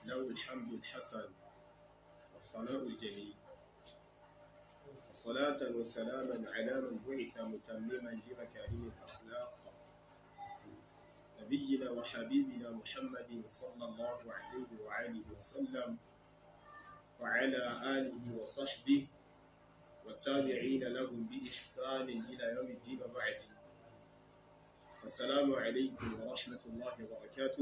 له الحمد الحسن والثناء الجميل وصلاة وسلاما على من بعث متمما لمكارم الأخلاق نبينا وحبيبنا محمد صلى الله عليه وآله وسلم وعلى آله وصحبه والتابعين لهم بإحسان إلى يوم الدين وبعد. السلام عليكم ورحمة الله وبركاته.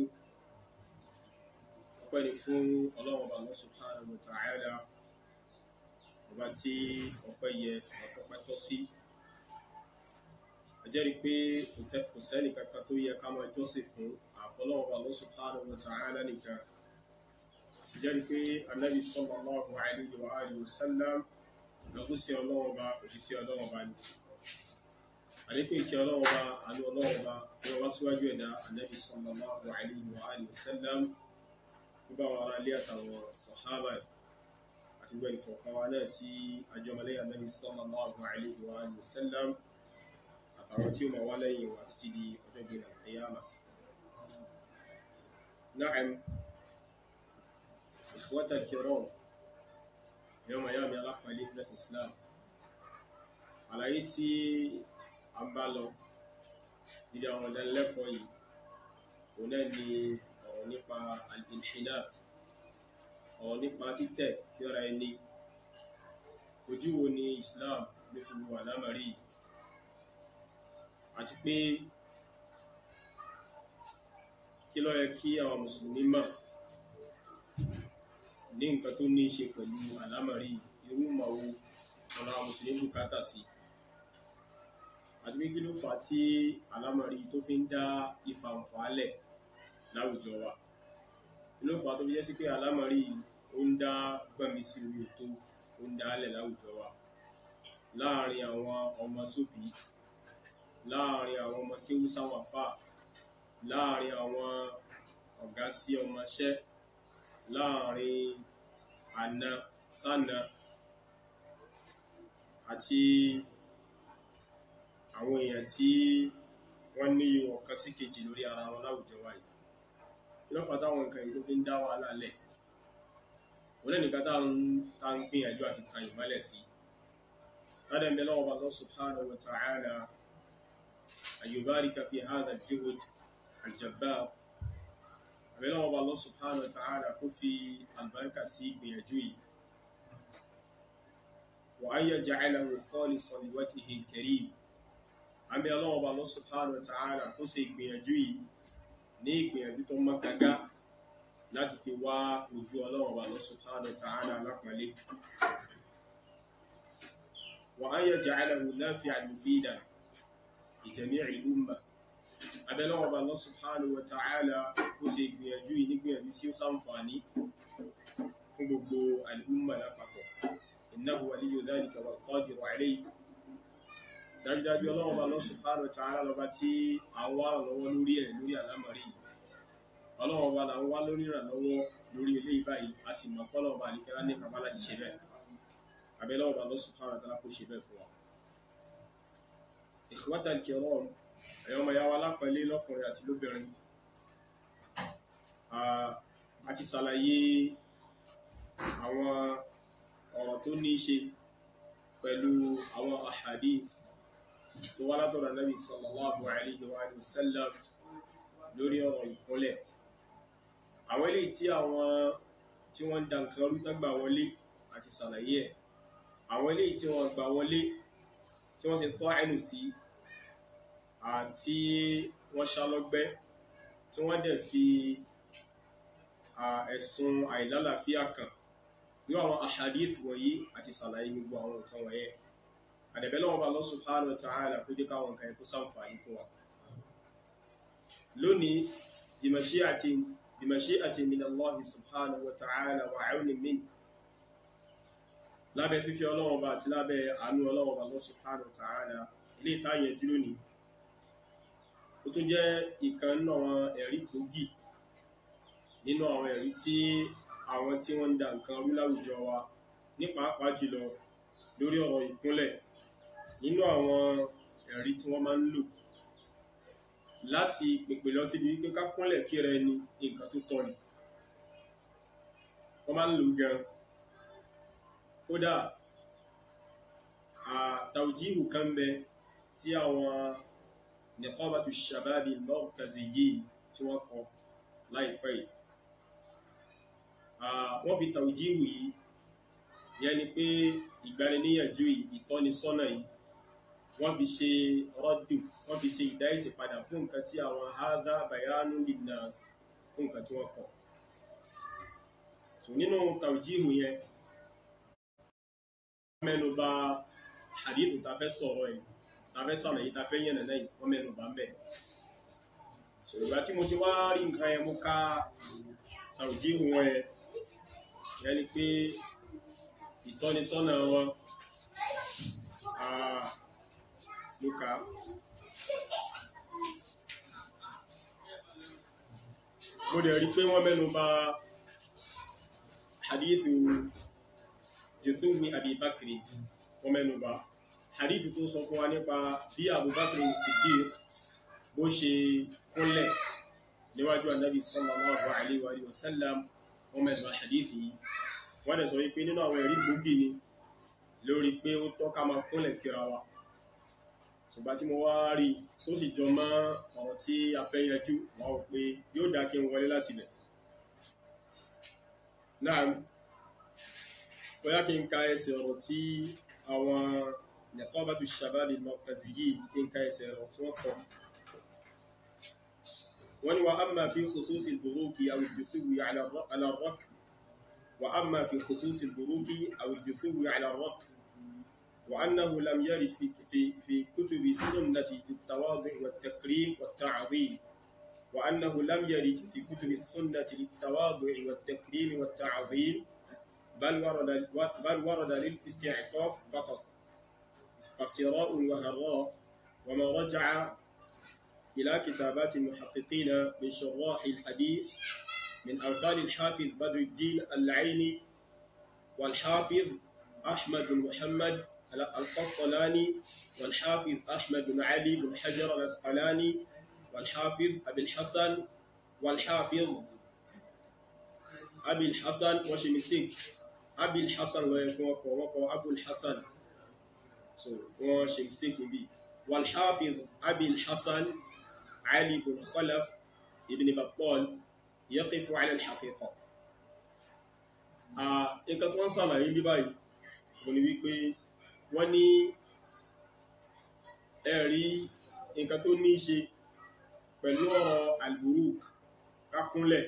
ọpẹ́ fún Ọlọ́run Allah subhanahu wa ta'ala ọba tí ọpẹ́ yẹ ọpẹ́ tọ́ sí. A jẹ́rìí pé kò sẹ́ni kankan tó yẹ ká máa jọ́sìn fún àfọlọ́run Allah subhanahu wa ta'ala nìkan. A sì jẹ́rìí pé Ànábì sallallahu alayhi wa alihi wa sallam lọ́dún sí Ọlọ́run ọba òjíṣẹ́ Ọlọ́run ọba ni. Àlékún ìkẹ́ Ọlọ́run ọba àánú Ọlọ́run ọba tí wọ́n wá síwájú ẹ̀dá Ànábì sallallahu alayhi wa alihi wa sallam gbogbo àwọn ará ilé àtàwọn sàhábà àti gbogbo ẹnìkọ̀ọ̀kan wa náà tí àjọmọlẹ́yìn Ànábì sallallahu alayhi wa sallam àtàwọn tí ó máa wá lẹ́yìn wa títí di ọjọ́ ìgbìnà al-qiyamah. Na'am, ikhwata al-kiram, yawm yami alápàálé plus Islam. Àlàyé tí a ń bá lọ níbi àwọn ìdánilẹ́kọ̀ọ́ yìí òun náà ni nípa al-inhina, ọ̀rọ̀ nípa títẹ̀ kí ọ̀rọ̀ ẹni. Ojú wo ni Islam ló fi wo àlámọ̀rí àti pé kí ló yẹ kí àwọn mùsùlùmí mọ̀ ní nǹkan tó ní í ṣe pẹ̀lú àlámọ̀rí, irú mọ̀ wo ọ̀nà àwọn mùsùlùmí bùkátà sí, àti pé kí ló fà á tí àlámọ̀rí tó fi ń dá ìfàǹfà lẹ̀ láwùjọ wa. Kí ló fà á tó fi jẹ́ sí pé àlámọ̀rí ó ń dá gbọ̀nmi sí orí òtó, ó ń dálẹ̀ láwùjọ wa, láàrin àwọn ọmọ sóbí, láàrin àwọn ọmọ kéwú sáwọn àfáà, láàrin àwọn ọ̀gá sí ọmọṣẹ́, láàrin àna sánà àti àwọn èèyàn tí wọ́n ní ìwọ̀n kan sí kejì lórí ara wọn láwùjọ wa yìí. Kí ló fà á táwọn nǹkan yìí tó fi ń dá wàhálà lẹ̀? Òun náà nìkan tá ń gbìyànjú àti tan ìmọ́lẹ̀ sí. Ládàá ń bẹ lọ́wọ́ Allah subhanahu wa ta'ala an yubarika fi hadha al-juhd al-jabbar. Àbẹ̀ lọ́wọ́ Allah subhanahu wa ta'ala kó fi àlùbáríkà sí ìgbìyànjú yìí. Wa an yaj'alahu khalisan li wajhihi al-karim. Àbẹ̀ lọ́wọ́ Allah subhanahu wa ta'ala kó ṣe ìgbìyànjú yìí ní ìgbìyànjú tó mọ́ gágá láti fi wá ojú Ọlọ́run Allah subhanahu wa ta'ala lápàálé. Wa an yaj'alahu nafi'an mufidan li jami'il ummah. Àbẹ̀ Ọlọ́run Allah subhanahu wa ta'ala kó ṣe ìgbìyànjú yìí nígbìyànjú tí ó ṣàǹfààní fún gbogbo al-umma lápapọ̀. Innahu waliyyu dhalika wal qadiru alayhi. Dájúdájú Ọlọ́run Allah subhanahu wa ta'ala lọ́ba tí a wá lọ́wọ́ lórí ẹ̀ lórí àlámọ̀rí. Ọlọ́run ọba là ń wá lórí ìrànlọ́wọ́ lórí eléyìí báyìí, a sì mọ̀ pé Ọlọ́run ọba àlìkẹ́lá ní kápá láti ṣe bẹ́ẹ̀. Àbẹ̀ Ọlọ́run Allah subhanahu wa ta'ala kó ṣe bẹ́ẹ̀ fún wa. Ikhwata al-kiram, ẹ̀yọ́ ọmọ yàwó alápẹ̀lẹ́ lọ́kùnrin àti lóbìnrin. A ti ṣàlàyé àwọn ọ̀rọ̀ tó ní í ṣe pẹ̀lú àwọn ahadith tó wá látọ̀dọ̀ Nabi sallallahu alayhi wa sallam lórí ọ̀rọ̀ ìkúnlẹ̀. Àwọn eléyìí tí wọ́n dá nǹkan rú tán gbà wọlé àti ṣàlàyé ẹ̀. Àwọn eléyìí tí wọ́n gbà wọlé tí wọ́n ti tọ́ ẹnu sí àti wọ́n ṣálọ́gbẹ́ tí wọ́n dẹ̀ fi ẹ̀sùn àìlálàáfíà kan yóò àwọn ahadith wọ̀nyí àti ṣàlàyé gbogbo àwọn nǹkan wọ̀nyẹn. Àdẹ̀bẹ̀ lọ́wọ́ Allah subhanahu wa ta'ala kó jẹ́ káwọn nǹkan ẹ̀kú ṣàǹfààní fún wa. Lónìí, bimashi'ati min Allah subhanahu wa ta'ala wa 'awnin min. Lábẹ́ fífí Ọlọ́run bá àti lábẹ́ àánú Ọlọ́run bá Allah subhanahu wa ta'ala, ilé ìtàyẹ̀ dúró ní. Ó tún jẹ́ ìkan nínú àwọn ẹ̀rí gbòógì nínú àwọn ẹ̀rí tí àwọn tí wọ́n ń dá nǹkan rú láwùjọ wa ní pàápàá jùlọ lórí ọ̀rọ̀ ìkúnlẹ̀, nínú àwọn ẹ̀rí tí wọ́n máa ń lò láti pèpè lọ síbi wípé ká kúnlẹ̀ kíra ẹni nǹkan tó tọ́ ni. wọ́n máa ń lò gan kódà tawjihu kan bẹ tí àwọn niqabatu shababi al-markaziyyin tí wọ́n kọ láìpẹ́ yìí wọ́n fi tawjihu yìí yẹn ni pé ìgbaniníyànjú yìí ìtọ́nisọ́nà yìí wọ́n fi ṣe rọ́dù wọ́n fi ṣe ìdáyèsí padà fún nǹkan tí àwọn hadha bayanun linnas fún nǹkan tí wọ́n kọ so nínú tawjihu yẹn mẹ́nu bà hadithu ta fẹ́ sọ̀rọ̀ yìí ta fẹ́ sọ̀rọ̀ yìí ta fẹ́ yẹn nana yìí wọ́n mẹ́nu bà ń bẹ̀ so ìgbà tí mo ti wá rí nǹkan yẹn mo ka tawjihu wọn yẹn ni pé ìtọ́nisọ́nà wọn mo kà mo dẹ̀ rí pé wọ́n mẹ́nu bà hadithu Juthumi Abi Bakri wọ́n mẹ́nu bà hadithu tó sọ fún wa nípa bí Abu Bakr Siddiq bó ṣe kúnlẹ̀ níwájú Ànábì sallallahu alaihi wa sallam wọ́n mẹ́nu bà hadithu yìí wọ́n dẹ̀ sọ wípé nínú àwọn ẹ̀rí gbòógì ni lórí pé ó tọ́ ká máa kúnlẹ̀ kíra wa ṣùgbọ́n tí mo wá rí tó sì jọ mọ́ ọ̀rọ̀ tí a fẹ́ yanjú wọ́n wọ́n pé yóò dá kí n wọlé láti lẹ̀ náà bóyá kí n ka ẹsẹ̀ ọ̀rọ̀ tí àwọn niqabatu shababi al-markaziyyin kí n ka ẹsẹ̀ ọ̀rọ̀ tí wọ́n kọ wọ́n ni wa amma fi khususi al-buruki aw al-jusuwi ala ar-rakb wa amma fi khususi al-buruki aw al-jusuwi ala ar-rakb وأنه لم يرد في كتب السنة للتواضع والتكريم والتعظيم وأنه لم يرد في كتب السنة للتواضع والتكريم والتعظيم بل ورد للاستعطاف فقط فافتراء وهراء وما رجع إلى كتابات المحققين من شراح الحديث من أمثال الحافظ بدر الدين العيني والحافظ أحمد بن محمد القسطلاني والحافظ أحمد بن علي بن حجر الأسقلاني والحافظ أبي الحسن والحافظ أبي الحسن وشي مستيك أبي الحسن ويكون أبو الحسن وشي مستيك بي والحافظ أبي الحسن علي بن خلف ابن بطال يقف على الحقيقة إنك تنصر إلي باي ونبيك wọ́n ní ẹ̀rí nǹkan tó ní ṣe pẹ̀lú ọ̀rọ̀ al-buruk kákúnlẹ̀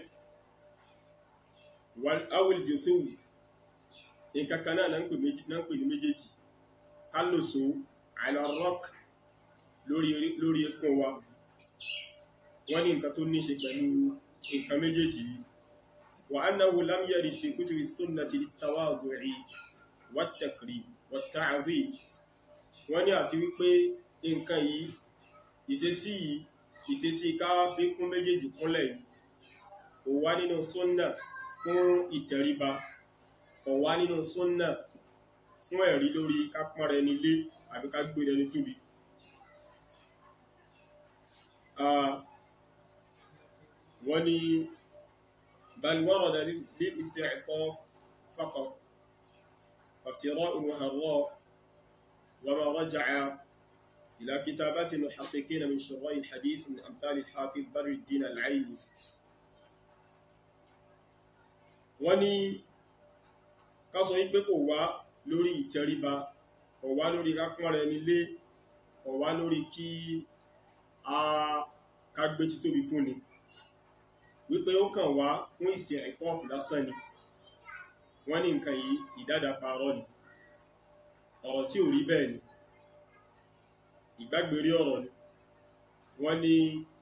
awil juthuwi nǹkan kan náà ń pè ní méjèèjì kálòsó ala ar-rakb lórí ẹkùn wa wọ́n ní nǹkan tó ní ṣe pẹ̀lú nǹkan méjèèjì wa annahu lam yarid fi kutubi sunnati lit-tawadu'i wat-takrim wat-ta'zim wọ́n ní àti wípé nǹkan yìí ìṣesí ká fi kún méjèèjì kúnlẹ̀ yìí kò wá nínú súnnà fún ìtẹríba kò wá nínú súnnà fún ẹ̀rí lórí ká pọ́n rẹ̀ nílé àbí ká gbé rẹ̀ ní tóbi wọ́n ní bal warada lil-isti'taf faqat فافتراء وهراء وما رجع إلى كتابات المحققين من شراح الحديث من أمثال الحافظ بدر الدين العيني wọ́n ní ká sọ wípé kò wá lórí ìtẹríba kò wá lórí rápọ́n rẹ̀ nílé kò wá lórí kí a ká gbé títóbi fún ni wípé ó kàn wá fún isti'taf lásán ni wọ́n ní nǹkan yìí ìdádá parọ́ ni ọ̀rọ̀ tí ò rí bẹ́ẹ̀ ni ìgbàgbérí ọ̀rọ̀ ni wọ́n ní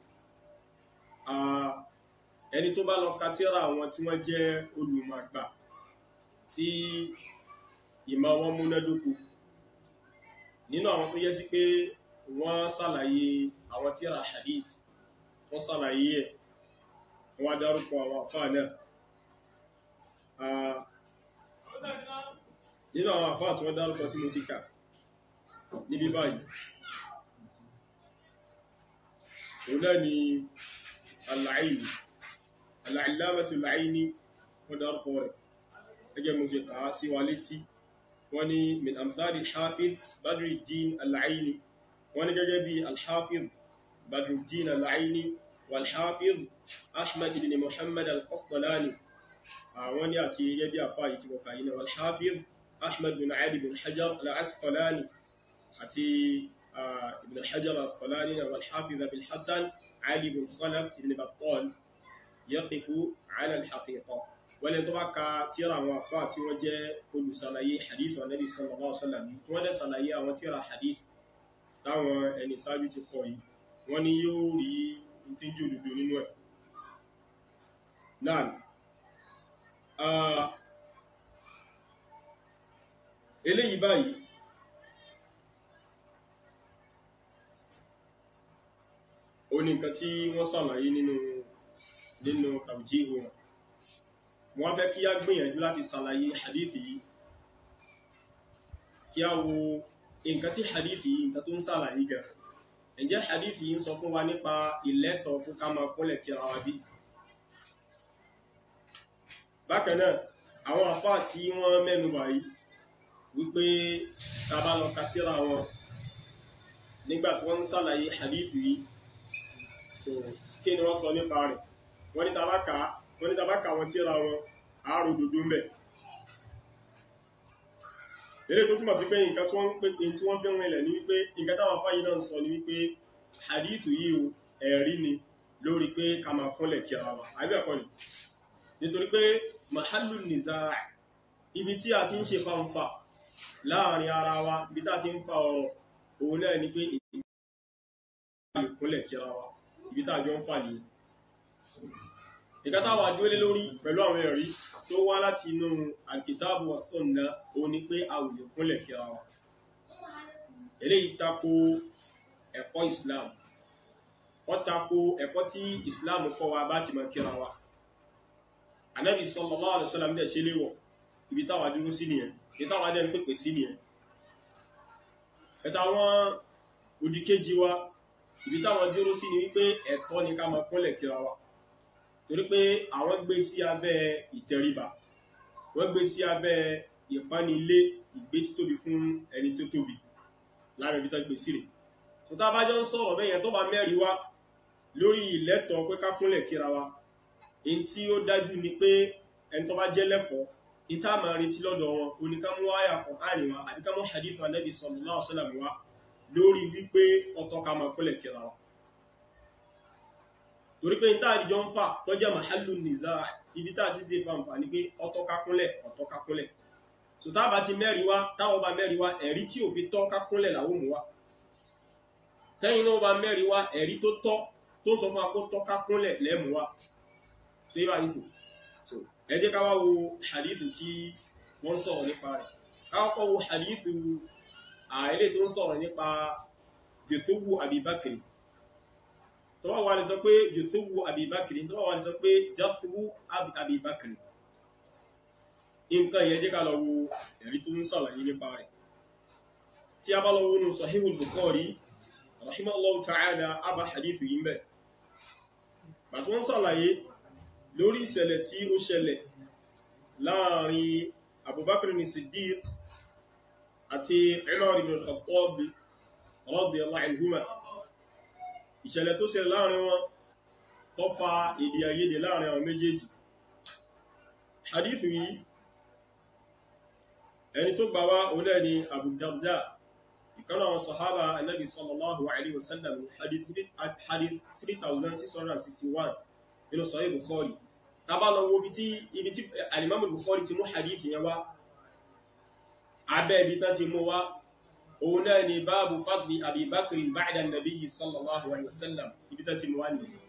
ẹni tó bá lọ ka tírà àwọn tí wọ́n jẹ́ olùmọ̀gbà tí ìmọ̀ wọn múnádóko nínú àwọn tó yẹ sí pé wọ́n ṣàlàyé àwọn tírà hadith wọ́n ṣàlàyé ẹ̀ wọ́n dárúkọ àwọn àfáà náà nínú àwọn àfáà tí wọ́n dárúkọ tí mo ti kà níbi báyìí òun náà ni al-Aini al-Allamatu al-Aini wọ́n dárúkọ rẹ̀ gẹ́gẹ́ mo ṣe kà á sí wa létí wọ́n ní min amthali al-Hafiz Badruddin al-Aini wọ́n ní gẹ́gẹ́ bí al-Hafiz Badruddin al-Aini wal-Hafiz Ahmad ibn Muhammad al-Qastalani wọ́n ní àti gẹ́gẹ́ bí àfáà yìí tí mo kà yìí náà wal-Hafiz Ahmad bin Ali bin Hajar al-Asqalani àti ibn Hajar al-Asqalani wal-Hafiz Abil Hasan Ali bin Khalaf ibn Battal yaqifu ala al-haqiqa wọ́n lè tó bá ka tíra àwọn àfáà tí wọ́n jẹ́ olùsàlàyé hadith wa Nabi sallallahu alaihi wasallam tí wọ́n lè sàlàyé àwọn tíra hadith táwọn ẹni sáájú ti kọ yìí wọ́n ní yóò rí tí ń jòdòdó nínú ẹ̀ náà eléyìí báyìí ó ní nǹkan tí wọ́n sàlàyé nínú tawjih wọn wọ́n fẹ́ kí a gbìyànjú láti sàlàyé hadithi yìí kí a wo nǹkan tí hadithi yìí nǹkan tó ń sàlàyé gan ǹjẹ́ hadithi yìí ń sọ fún wa nípa ìlẹ́tọ̀ fún ká máa kúnlẹ̀ kíra wa bí bákan náà àwọn àfáà tí wọ́n mẹ́nu bà yìí wípé tá bá lọ ka tírà wọn nígbà tí wọ́n ń sàlàyé hadithi yìí so kí ni wọ́n sọ nípa rẹ̀ wọ́n ní tá bá kà wọ́n tírà wọn àárò dòdó mẹ́ eré tó túnmọ̀ sí pé nǹkan tí wọ́n ń pè tí wọ́n fi ń rìnlẹ̀ ní wípé nǹkan táwọn afáyí náà ń sọ ní wípé hadithu yìí o ẹ̀rí ni lórí pé ká máa kúnlẹ̀ kíra wa àbí ẹ̀kọ́ ni nítorí pé mahallu nizaa ibi tí a ti ń ṣe fanfa láàrin ara wa ibi tá ti ń fa ọ̀rọ̀ òun náà ni pé ìkúnlẹ̀ kíra wa ibi tá jọ ń fà ní ìkátà wà dúólé lórí pẹ̀lú àwọn ẹ̀rí tó wá láti inú al-kitabu wa sunnah òun ni pé a ò lè kúnlẹ̀ kíra wa eléyìí tako ẹ̀kọ́ Islam wọ́n tako ẹ̀kọ́ tí Islam kọ́ wa bá ti máa kíra wa Ànábì sallallahu alaihi wasallam dẹ̀ ṣe léwọ̀ ibi táwà dúró sí nìyẹn ibi táwà dẹ̀ ń pèpè sí nìyẹn ẹ̀ta wọn òdìkejì wa ibi táwà dúró sí ni wípé ẹ̀tọ́ ni ká máa kúnlẹ̀ kíra wa torí pé àwọn gbé sí abẹ́ ìtẹríba wọ́n gbé sí abẹ́ ìpánilé ìgbé títóbi fún ẹni tó tóbi láàrin ibi tó gbé sí rẹ̀ tó tá bá jọ ń sọ̀rọ̀ bẹ́yẹn tó bá mẹ́rin wá lórí ìlẹ́tọ̀ pé ká kúnlẹ̀ kíra wa in tí ó dájú ni pé ẹni tó bá jẹ́ lẹ́kọ̀ọ́ ìta máa retí lọ́dọ̀ wọn oníkámú àyà Kùránì wa àbí ká mú hadith Ànábì sallallahu alaihi wasallam wa lórí wípé ọ̀tọ̀ ká máa kúnlẹ̀ kíra wa torí pé ìta àdìjọ ń fà tó jẹ́ mahallu nizaa ibi tá ti ṣe fanfà ní pé ọ̀tọ̀ ká kúnlẹ̀ so tá bá ti mẹ́rin wá táwọn bá mẹ́rin wá ẹ̀rí tí ò fi tọ́ ká kúnlẹ̀ làwọn mú wá tẹ́yìn náà bá mẹ́rin wá ẹ̀rí tó tọ́ tó sọ fún akó tọ́ ká kúnlẹ̀ lẹ́mú wá so yíba yìí sí so ẹ jẹ́ ká wá wo hadithu tí wọ́n sọ̀rọ̀ nípa rẹ̀ ká kọ́kọ́ wo hadithu ilé tó ń sọ̀rọ̀ nípa jùsúwù Abi Bakri tó wà ní sọ pé jùsúwù Abi Bakri tó wà ní sọ pé jásúwù Abi Bakri nǹkan yẹn jẹ́ ká lọ wo ẹ̀rí tó ń sàlàyé nípa rẹ̀ tí a bá lọ wọnú Sahihul Bukhari rahimahullahu ta'ala abá hadithu yìí mẹ́ bàtí wọ́n sàlàyé lórí ìṣẹ̀lẹ̀ tí ó ṣẹlẹ̀ láàrin Abubakar ní Siddiq àti Umar ibn al-Khattab radiyallahu anhuma ìṣẹ̀lẹ̀ tó ṣẹlẹ̀ láàrin wọn tó fa èdè àìyedè láàrin àwọn méjèèjì hadithu yìí ẹni tó gbà wá òun náà ni Abu Darda ìkan àwọn sahaba Ànábì sallallahu alaihi wasallam hadith 3661 nínú Sahih Bukhari tàbá lọ wo ibi tí al-Imam Bukhari ti mú hadith yẹn wá abẹ́ ibi tán ti mú wá òun náà ni báàbù fadli Abi Bakr ba'da an-nabiy sallallahu alaihi wasallam ibi tán ti mú wá nìyẹn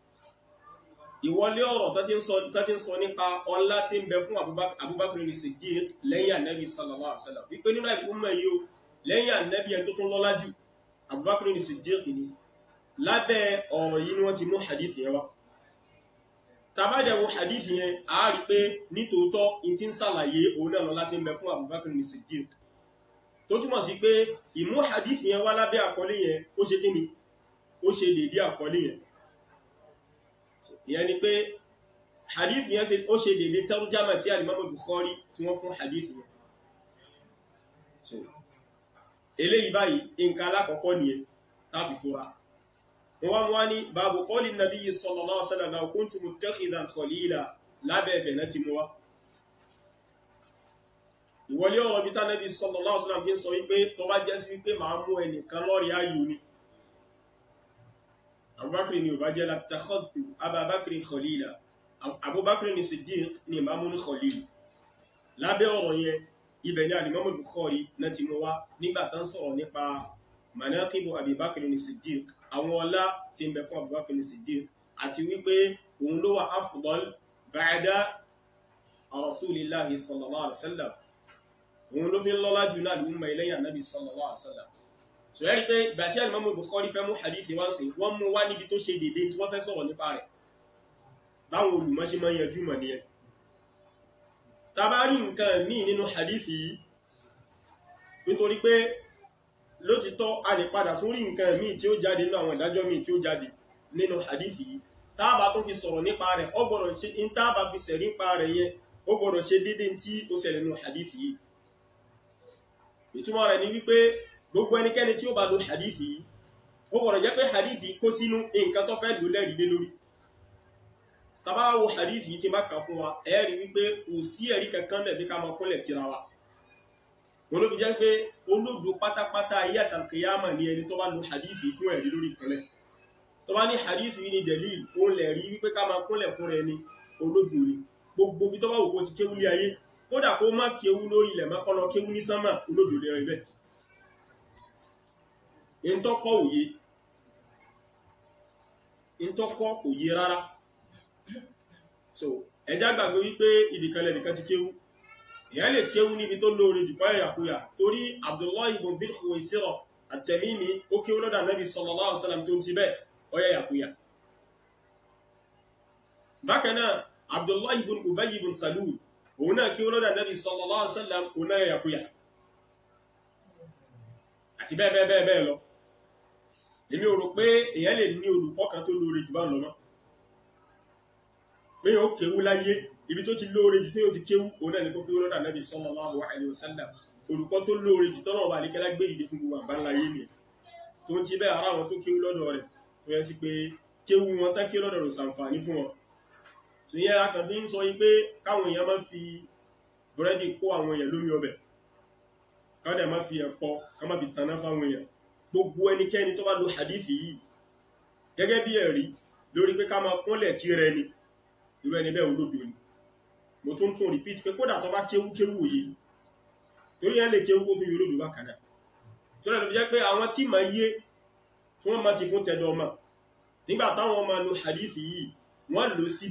ìwọlé ọ̀rọ̀ tó ti ń sọ nípa ọlá tí ń bẹ fún Abubakar ní Siddiq lẹ́yìn Ànábì sallallahu alaihi wasallam wípé nínú ìpínlẹ̀ yìí lẹ́yìn Ànábì ẹni tó tún lọ́lá jù Abubakar ní Siddiq ni lábẹ́ ọ̀rọ̀ yìí ni wọ́n ti mú hadith yẹn wá tàbájẹ̀wò hadith yẹn a rí pé nítòótọ́ in ti ń sàlàyé òun náà lọ́lá tí ń bẹ fún Abubakar ní Siddiq tó túmọ̀ sí pé ìmú hadith yẹn wá lábẹ́ àkọlé yẹn ó ṣe kí ni ó ṣe dédé àkọlé yẹn ìyẹn ni pé hadith yẹn ó ṣe dédé tarjama tí al-Imam Bukhari tí wọ́n fún hadith yẹn. So eléyìí báyìí nǹkan alákọ̀ọ́kọ́ nìyẹn táfi fura. wọ́n wá ní babu qawli nabiyyi sallallahu alaihi wasallam law kuntu muttakhidan khalila lábẹ́ẹ̀bẹ̀ náà ti mú wá. ìwọlé ọ̀rọ̀ bí tánàbí sallallahu alaihi wasallam fi ń sọ wípé tó bá jẹ́ sí wípé máa mú ẹnìkan lọ́rí ayò ni Abubakar ni ò bá jẹ́ latakhadtu Abubakar khalila, Abubakar ni Siddiq ni ìmáàmù ní khalil. lábẹ́ ọ̀rọ̀ yẹn ibẹ̀ ni al-Imam Bukhari náà ti mú wá nígbà tán sọ̀rọ̀ nípa manaqibu Abubakar ni Siddiq, àwọn ọlá tí ń bẹ fún Abubakar ni Siddiq àti wípé òun ló wà afdal ba'da rasulillahi sallallahu alaihi wasallam, òun ló fi ń lọ́lá jù náà lùmọ̀ ilẹ́yìn Ànábì sallallahu alaihi wasallam. so yẹ́rí pé ìgbà tí al-Imam Bukhari fẹ́ mú hadith wá sí wọ́n mú wá níbi tó ṣe dédé tí wọ́n fẹ́ sọ̀rọ̀ nípa rẹ̀ báwọn olùmọ́ṣe máa yanjú mọ̀ ní ẹ. tàbá rí nǹkan míì nínú hadith yìí nítorí pé lótìtọ́ a lè padà tún rí nǹkan míì tí ó jáde nínú àwọn ìdájọ́ míì tí ó jáde nínú hadith yìí tábà tó fi sọ̀rọ̀ nípa rẹ̀ ó gbọ́dọ̀ ṣe in tábà fi sẹ̀rí nípa rẹ̀ yẹn ó gbọ́dọ̀ ṣe dédé tí ó ṣẹlẹ̀ nínú hadith yìí. ìtumọ̀ rẹ̀ ni wípé gbogbo ẹnikẹ́ni tí ó bá lo hadith yìí ó gbọ́dọ̀ jẹ́ pé hadith yìí kó sínú nǹkan tó fẹ́ lò lẹ́rìí lé lórí. tàbá wo hadith yìí tí má kà fún wa ẹ rí wípé kò sí ẹ̀rí kankan bẹ̀ bí ká máa kúnlẹ̀ kíra wa. wọn ló fi jẹ́ pé olódo pátápátá ayé àtàkìyàmà ni ẹni tó bá lo hadith yìí fún ẹ̀rí lórí ìkúnlẹ̀. tó bá ní hadith yìí ni delil òun lè rí wípé ká máa kúnlẹ̀ fún rẹ ni olódo ni gbogbo bí tó bá wù kó ti kéwú ní ayé kódà kó má kéwú lórí ilẹ̀ má kọ́lọ kéwú ní sánmà olódo lè rẹ bẹ́ẹ̀. ìntọ́kọ́ òye rárá. so ẹjá gbàgbé wípé ìdìkanlẹ̀ nìkan ti kéwú èyàn lè kéwú níbi tó lóore jù pẹ́ yàkúyà torí Abdullahi ibn Dhil Khuwaysira at-Tamimi ó kéwú lọ́dọ̀ Nabi sallallahu alaihi wasallam tó ń ti bẹ́ẹ̀ ọyá yàkúyà. bákan náà Abdullahi ibn Ubay ibn Salul òun náà kéwú lọ́dọ̀ Nabi sallallahu alaihi wasallam òun náà yàkúyà àti bẹ́ẹ̀ lọ. èmi ò rò pé èyàn lè ní olùkọ́ kan tó lóore jù bá ń lọ náà pé ó kéwú láyé ibi tó ti lóore jù tí ó ti kéwú òun náà ni kó kéwú lọ́dọ̀ Nabi sallallahu alaihi wasallam. olùkọ́ tó lóore jù tọ́nà ọba àlékẹ́lá gbé dìde fún gbogbo àgbáńláyé ni tó ń ti bẹ́ẹ̀ ara wọn tó kéwú lọ́dọ̀ rẹ̀ tó yẹ sí pé kéwú wọn tán ké lọ́dọ̀ rẹ̀ ṣàǹfààní fún wọn. tó yẹ akàn fi ń sọ yí pé káwọn èèyàn máa fi búrẹ́dì kó àwọn èèyàn lómi ọbẹ̀ káwọn èèyàn máa fi ẹ̀kọ́ ká máa fi tanná fáwọn èèyàn. gbogbo ẹnikẹ́ni tó bá lo hadith yìí gẹ́gẹ́ bí ẹ̀rí lórí pé ká máa kúnlẹ̀ kí rẹ ni irú ẹni bẹ́ẹ̀ olódo ni. mo tún repeat pé kódà tó bá kéwú yìí torí yẹn lè kéwú kó tún yóò lòdù bá kàdà tó rẹ̀ ló fi jẹ́ pé àwọn tí ma yé tí wọ́n ma ti fún tẹ́dọ̀ ọmọ nígbà táwọn ma lo hadith yìí wọ́n lò sí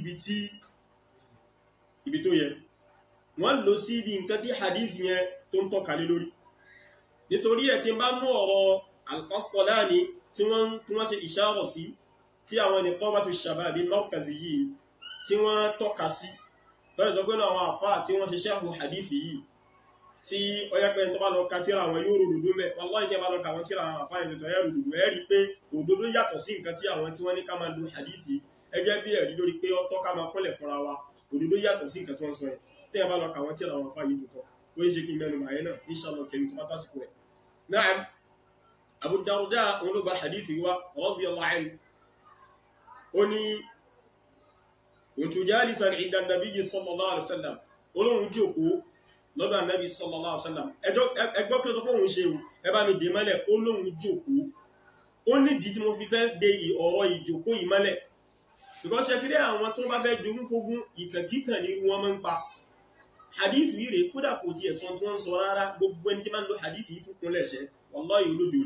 ibi tó yẹ wọ́n lò sí ibi nǹkan tí hadith yẹn tó ń tọ́ka lé lórí. nítorí ẹ̀ tí ń bá mú ọ̀rọ̀ Al-Qasqalani tí wọ́n ṣe ìṣàrọ̀ sí tí àwọn Niqabatu Shabab Markazi yìí tí wọ́n tọ́ka sí lọ́rẹ̀ sọ pé náà àwọn àfáà tí wọ́n ṣe sharhu hadith yìí tí ọyá pé tó bá lọ ka tíra àwọn yóò ròdòdó mẹ́ wallahi jẹ́ bá lọ ka àwọn tíra àwọn àfáà ìrìnlẹ̀ ẹ̀rù ròdòdó ẹ̀rí pé òdodo yàtọ̀ sí nǹkan tí àwọn tí wọ́n ní ká máa lo hadith yìí ẹgẹ́ bí ẹ̀rí lórí pé ó tọ́ ká máa kúnlẹ̀ fúnra wa òdodo yàtọ̀ sí nǹkan tí wọ́n sọ yẹn tí ẹ bá lọ ka àwọn tíra àwọn àfáà yìí tó kọ́ ó yẹ ṣe kí mẹ́nu màáyé náà inshallah kẹ́mi tó bá tásìkò ẹ̀. Na'am, Abu Darda òun ló gba hadith wa radiyallahu anhu ó ní kuntu jalisan inda an-nabiy sallallahu alaihi wasallam olóhun jókòó lọ́dọ̀ Ànábì sallallahu alaihi wasallam ẹgbọ́ kí ló sọ pé òun ṣe ẹ bá mi dè mọ́lẹ̀ olóhun jókòó ó nídìí tí mo fi fẹ́ de ọ̀rọ̀ ìjókòó yìí mọ́lẹ̀ ṣùgbọ́n ṣe ti rí àwọn tó bá fẹ́ jogún kógún ìkànkíkàn ní wọn máa ń pa hadith yìí rèé kódà kò tiẹ̀ sọ tí wọ́n ń sọ rárá gbogbo ẹni tí máa ń lo hadith yìí fún kúnlẹ̀ ṣẹ́ wallahi olódo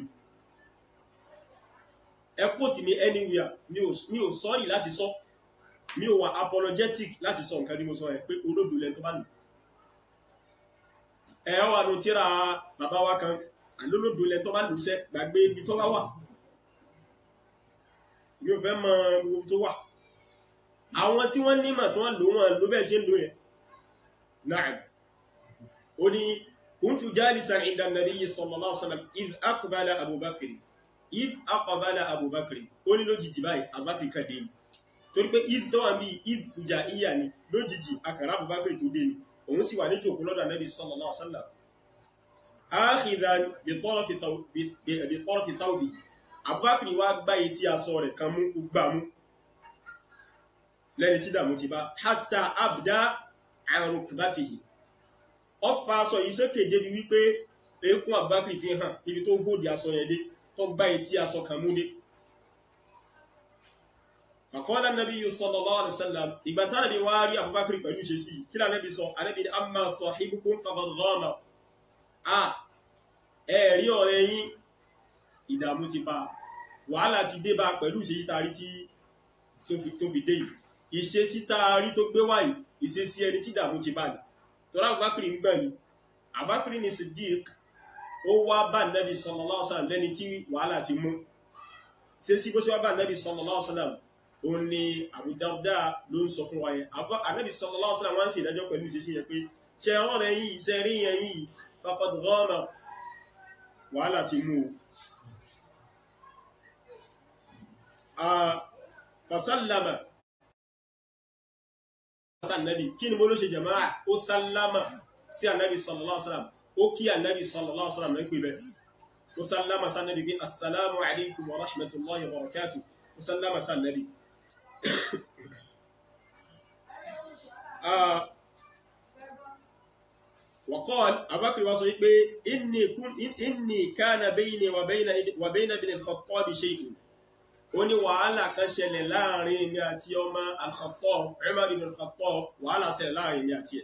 ẹ kó tì mí anywhere mi ò sọ́ọ̀rì láti sọ mi ò wà apologetic láti sọ nǹkan tí mo sọ ẹ̀ pé olódo lẹ́ni tó bá lò ẹ wà ló tíra bàbá wa kan àlólódò lẹ́ni tó bá lò sẹ́ gbàgbé ibi tó bá wà mi ò fẹ́ mọ ibi tó wà àwọn tí wọ́n nímọ̀ tó wọ́n lò wọ́n ló bẹ́ẹ̀ ṣe ń lò yẹn. Na'am ó ní kuntu jalisan inda an-nabiy sallallahu alaihi wasallam idh aqbala Abu Bakr ó ní lójijì báyìí Abubakar kàdé torí pé if tó wà bí if fújà ìyà ni lójijì akàrà Abubakar tó dé ni òun sì wà ní jòkó lọ́dọ̀ Ànábì sallallahu alaihi wasallam akhidan bi tarafi thawbi Abubakar wá gbá etí aṣọ rẹ̀ kan mú gbà mú lẹ́ni tí dàmú ti bá hatta abda an rukbatihi ó fa aṣọ yìí sókè débi wípé eékún Abubakar fi hàn níbi tó gbòdì aṣọ yẹn dé tó gbá etí aṣọ kan mú dé. Faqala an-nabiyyu sallallahu alaihi wasallam ìgbà tí Ànábì wá rí Abubakar pẹ̀lú ṣe sí kí l'Ànábì sọ Ànábì ní amma sahibukum faqad ghama ẹ̀rí ọ̀rẹ́ yín ìdààmú ti bá wàhálà ti dé bá pẹ̀lú ṣe tàrí tí tó fi dé yìí ìṣesí tàrí tó gbé wáyìí ìṣesí ẹni tí ìdààmú ti bá ní tọ́lá Abubakar ń gbẹ̀ ní Abubakar ní Siddiq ó wá bá Ànábì sallallahu alaihi wasallam lẹ́ni tí wàhálà ti mú ṣe sí bó ṣe wá bá Ànábì sallallahu alaihi wasallam ó ní Abu Darda ló ń sọ fún wa yẹn Ànábì sallallahu alaihi wasallam wọ́n ń ṣe ìdájọ́ pẹ̀lú ìṣesí yẹn pé ṣe ọ̀rẹ́ yìí ṣe rí yẹn yìí faqad ghama wàhálà ti mú fasallama Ànábì kí ni mo ló ṣe jama'a ó sallama sí Ànábì sallallahu alaihi wasallam ó kí Ànábì sallallahu alaihi wasallam pé bẹ́ ó sallama sí Ànábì bí assalamu alaikum wa rahmatullahi wa barakatuh ó sallama sí Ànábì وقال أبو بكر وصيب إني كان بيني وبين ابن الخطاب شيء oni wàhálà kan ṣẹlẹ̀ láàrin mi àti ọmọ al-Khattab Umar ibn al-Khattab wàhálà ṣẹlẹ̀ láàrin mi àti ẹ̀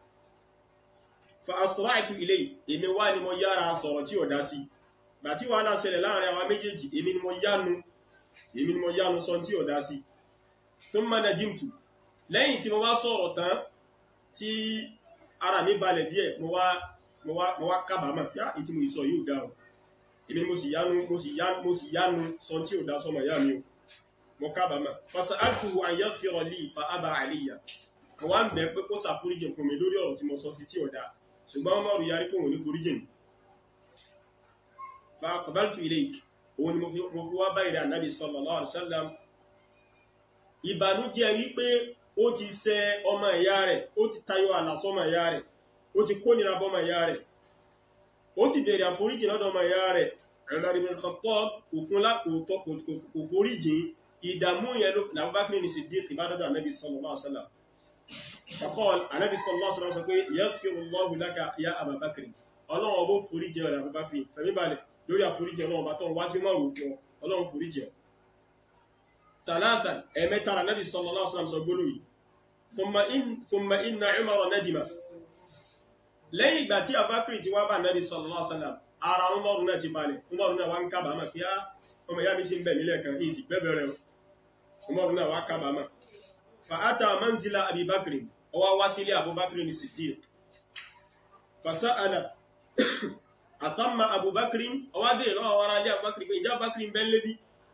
fa asra'tu ilayhi èmi wá ni mo yára sọ̀rọ̀ tí ó dá sí gbà tí wàhálà ṣẹlẹ̀ láàrin àwọn méjèèjì èmi ni mo yánu sọ tí ó dá sí thumma nadimtu lẹ́yìn tí mo wá sọ̀rọ̀ tán tí ara mi balẹ̀ díẹ̀ mo wá kábàámọ̀ yá ìtí mo ìsọ yóò dá o èmi mo sì yánu sọ tí ò dá sọmọ ìyá mi o mo kábàámọ̀ fasa'altuhu an yaghfira li fa aba alayya mo wá ń bẹ̀ pé kó ṣàforíjìn fún mi lórí ọ̀rọ̀ tí mo sọ sí tí ò dá ṣùgbọ́n wọ́n mọ̀rù yarí pé òun ní foríjìn fa aqbaltu ilayk òun ni mo fi wá báyìí rẹ̀ Ànábì sallallahu alaihi wasallam ìbànújẹ́ wípé ó ti ṣẹ ọmọ ìyá rẹ̀ ó ti tayọ àlà sọmọ ìyá rẹ̀ ó ti kó nira bọ́mọ ìyá rẹ̀ ó sì bèèrè àforíjì lọ́dọ̀ ọmọ ìyá rẹ̀ Umar ibn al-Khattab kò foríjì ìdàmú yẹn ló na Abubakar ní Siddiq bá dọ́dọ̀ Ànábì sallallahu alaihi wasallam faqala Ànábì sallallahu alaihi wasallam sọ pé yaghfirullahu laka ya Aba Bakr Ọlọ́run ọbọ̀ foríjì ọ̀rẹ́ Abubakar fẹ̀mí balẹ̀ lórí àforíjì Ọlọ́run bá tọ́ wá tí wọ́n rò fún Ọlọ́run foríjì ثلاثا ẹ̀mẹ́ta Ànábì sallallahu alaihi wasallam sọ gbóló yìí ثم إن عمر ندم lẹ́yìn ìgbà tí Abubakar ti wá bá Ànábì sallallahu alaihi wasallam ara Umaru náà ti balẹ̀ Umaru náà wá ń kábàámọ̀ pé ọmọ ìyá mi sí ń bẹ̀ nílẹ̀ kan ìsì gbẹ́bẹ̀rẹ̀ Umaru náà wá kábàámọ̀ fa ata manzila Abi Bakr ọwá wá sílé Abubakar ní Siddiq fasa'ala athamma Abubakar ọwá bèèrè lọ́wọ́ wára lé Abubakar pé ìjá Abubakar ń bẹ́ lébi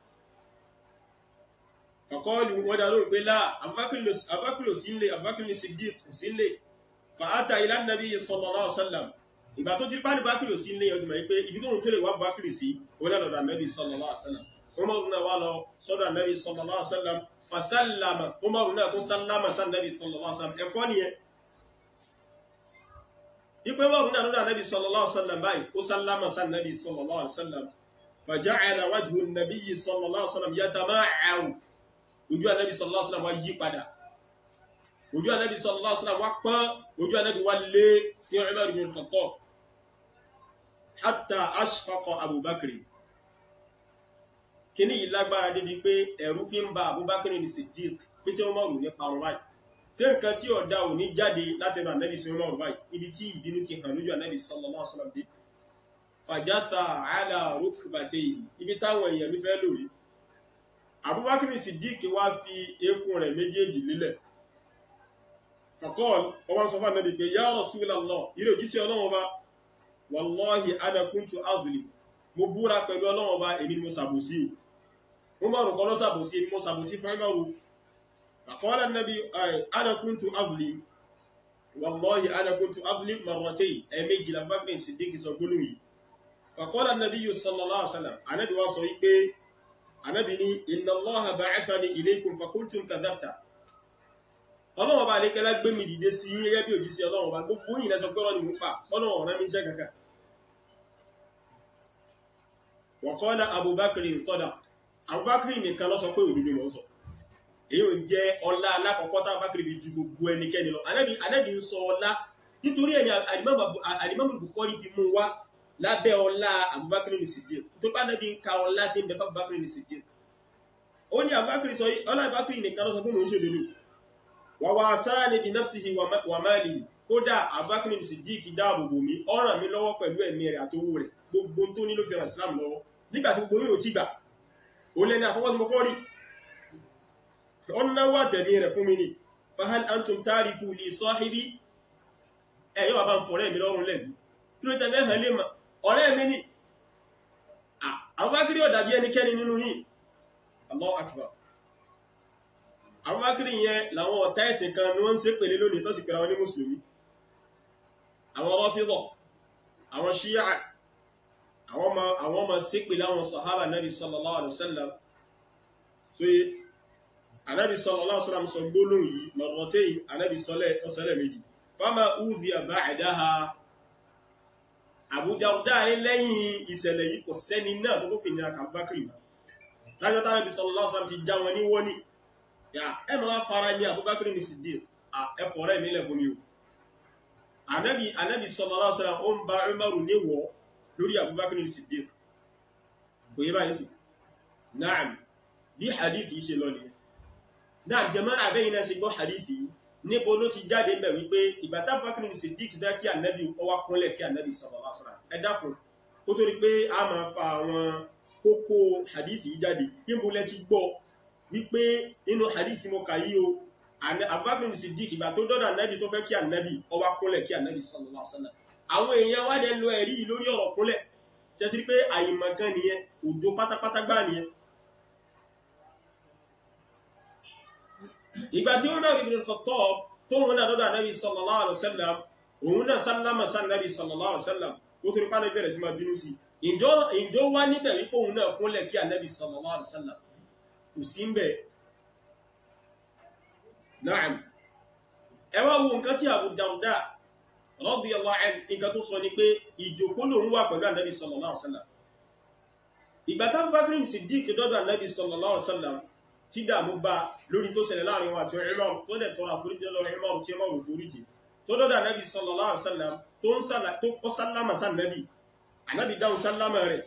faqalu wọ́n dá lórí pé láà Abubakar ò sí ń lé Abubakar ní Siddiq ò sí ń lé fa'ata ila nabi sallallahu alaihi wasallam ìgbà tó ti bá ní Bakri ò sí ilé ọjọ́ mẹ́ pé ibi tó ń tẹ́lẹ̀ wá Bakri sí onílọ́dọ̀ Nabi sallallahu alaihi wasallam Umaru náà wá lọ sọ́dọ̀ Nabi sallallahu alaihi wasallam fasallama Umaru náà tó sallama sá Nabi sallallahu alaihi wasallam ẹ̀kọ́ nìyẹn ipé Umaru náà lọ́dọ̀ Nabi sallallahu alaihi wasallam báyìí ó sallama sá Nabi sallallahu alaihi wasallam faja'ala wajhu Nabi sallallahu alaihi wasallam yatama'u ojú Nabi sallallahu alaihi wasallam wá yí padà ojú Ànábì sallallahu alaihi wasallam wá pọ́n ojú Ànábì wá lé sí Umar ibn al-Khattab hatta ashfaqa Abubakar kíní yìí lágbára débi pé ẹ̀rù fi ń ba Abubakar ní Siddiq pé sí Umar ní parun báyìí tí nǹkan tí ọ̀dá ò ní jáde láti ẹnu Ànábì sí Umar báyìí ibi tí ìbínú ti hàn lójú Ànábì sallallahu alaihi wasallam dé fajatha ala rukbatayhi ibi táwọn èèyàn mi fẹ́ lórí Abubakar ní Siddiq wá fi eékún rẹ̀ méjèèjì lílẹ̀ faqal ọwọ́n sọ fún Ànábì pé ya Rasulallah ìrò jísí Ọlọ́run Ọba wallahi ana kuntu azlim mo búra pẹ̀lú Ọlọ́run Ọba èmi mo sàbòsí mo mọ̀rùn kọ́ lọ sàbòsí mo sàbòsí fún ẹgbẹ̀rù faqala Ànábì ana kuntu azlim wallahi ana kuntu azlim marratayn ẹ̀mẹ́jì Abubakar Siddiq sọ gbólóhùn yìí faqala Ànábì sallallahu alaihi wasallam Ànábì wá sọ wípé Ànábì ní inna Allaha ba'athani ilaykum faqultum kadhabta. Ọlọ́run bá lékẹ́lá gbé mi dìde sí gẹ́gẹ́ bí òjíṣẹ́ Ọlọ́run bá gbogbo yìí lẹ́sọ pé ọ̀rọ̀ ni mò ń pa Ọlọ́run ọ̀rẹ́ mi iṣẹ́ kankan. Wa qala Abubakar sadaqa. Abubakar nìkan ló sọ pé òdodo ló sọ. Èyí ò jẹ́ ọlá alákọ̀ọ́kọ́ tá Abubakar fi ju gbogbo ẹnikẹ́ni lọ. Ànábì ń sọ ọlá nítorí ẹni Al-Imam Bukhari fi mú wá lábẹ́ ọlá Abubakar Siddiq. Tó bá Ànábì ń ka ọlá tí ń bẹ fún Abubakar Siddiq. Ó ní Abubakar sọ ọlá Abubakar nìkan ló sọ pé mò ń ṣe òdodo. Wa wasani bi nafsihi wa malihi. Kódà Abubakar Siddiq dáàbò bò mí, ó ràn mí lọ́wọ́ pẹ̀lú ẹ̀mí rẹ̀ àtowó rẹ̀. Gbogbo tó ní ló fi ràn Islam lọ́wọ́. Nígbà tí gbogbo yóò ti gbà. Ó lẹ́ni àkọ́kọ́ tí mo kọ́ rí. Ọ̀nà wà tẹ̀mí rẹ̀ fún mi ni. Fahal antum tariku li sahibi. Yóò bá ń fọ̀rẹ́ mi lọ́rùn lẹ́bi. Kí ló tẹ̀lé hàn lè mọ̀? Ọ̀rẹ́ mi ni. Abubakar yóò dàbí ẹnikẹ́ni nínú yìí. Allahu akbar. Abubakar yẹn làwọn ọ̀tá ẹ̀sìn kan ni wọ́n ń ṣépèlé lónìí tó sì pèrè àwọn ní Mùsùlùmí. Àwọn Rāfidah, àwọn Shia, àwọn ọmọ ṣépèlé àwọn sàhábà Nabi sallallahu alaihi wasallam. So Ànábì sallallahu alaihi wasallam sọ gbólóhùn yìí marratayn, Ànábì sọlẹ̀ méjì. Fama udhiya ba'daha. Abu Darda lẹ́yìn ìṣẹ̀lẹ̀ yìí kò sẹ́ni náà tó fi nira Abubakar yìí. Lájọ́ tí Ànábì sallallahu alaihi wasallam ti já wọn ní wọ́n ní. Ẹ máa fara ní Abubakar ní Siddiq. Ẹ fọ̀rẹ́ mi lẹ̀ fún mi o. Ànábì sallallahu alaihi wasallam ó ń bá Umaru níwọ̀ lórí Abubakar ní Siddiq. Kò yẹ báyìí sí. Na'am. Bí hadith yìí ṣe lọ nìyẹn. Náà jama'a bẹ́yìn náà ṣe gbọ́ hadith yìí níbo ló ti jáde ń bẹ̀ wípé ìgbà tí Abubakar Siddiq fẹ́ kí Ànábì ó wá kúnlẹ̀ kí Ànábì sallallahu alaihi wasallam. Ẹ dákun kó tó rí pé a máa fa àwọn kókó hadith yìí jáde níbo lẹ ti gbọ́ wípé nínú hadith mo kà yí o Abubakar Siddiq ìgbà tó dọ́dọ̀ Ànábì tó fẹ́ kí Ànábì ó wá kúnlẹ̀ kí Ànábì sallallahu alaihi wasallam. Àwọn èèyàn wá dẹ̀ lo ẹ̀rí lórí ọ̀rọ̀ kúnlẹ̀ ṣe ti rí pé àìmọ̀kan nìyẹn òjò pátápátá gbá nìyẹn. Ìgbà tí Umar ibn al-Khattab tó wọn náà lọ́dọ̀ Ànábì sallallahu alaihi wasallam òun náà sálámà sí Ànábì sallallahu alaihi wasallam kó tó rí pálẹ̀ bẹ̀rẹ̀ sí máa bínú sí ìjọ wá níbẹ̀ wípé òun náà kúnlẹ̀ kí Ànábì sallallahu alaihi wasallam kò sí ń bẹ̀. Na'am. Ẹ wá wo nǹkan tí Abu Darda radiyallahu anhu nǹkan tó sọ ni pé ìjókòó lòun wà pẹ̀lú Ànábì sallallahu alaihi wasallam. Ìgbà tí Abubakar Siddiq dọ́dọ̀ Ànábì sallallahu alaihi wasallam tí dààmú bá lórí tó ṣẹlẹ̀ láàrin wọn àti Umar tó dẹ̀ tọrọ àforíjì lọ Umar tí Umar foríjì tó dọ́dọ̀ Ànábì sallallahu alaihi wasallam tó kọ́ sálámà sánàbì Ànábì dáhùn sálámà rẹ̀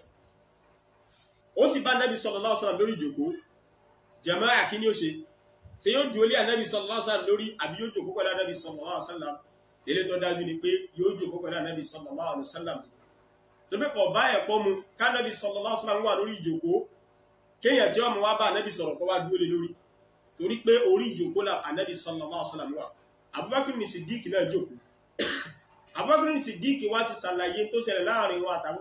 ó sì bá Ànábì sallallahu alaihi wasallam lórí ìjókòó. Jama'a kí ni ó ṣe yóò jòó lé Ànábì sallallahu alaihi wasallam lórí àbí yóò jókòó pẹ̀lú Ànábì sallallahu alaihi wasallam. Ilé tó dájú ni pé yóò jókòó pẹ̀lú Ànábì sallallahu alaihi wasallam. Tó pé kò bá ẹ̀kọ́ mu ká Ànábì sallallahu alaihi wasallam wà lórí ìjókòó kéèyàn tí ó mú wá bá Ànábì sọ̀rọ̀ kó wá dúró lé lórí torí pé orí ìjókòó la Ànábì sallallahu alaihi wasallam wà. Abubakar Siddiq náà jókòó. Abubakar Siddiq wá ti ṣàlàyé tó ṣẹlẹ̀ láàrin wọn àti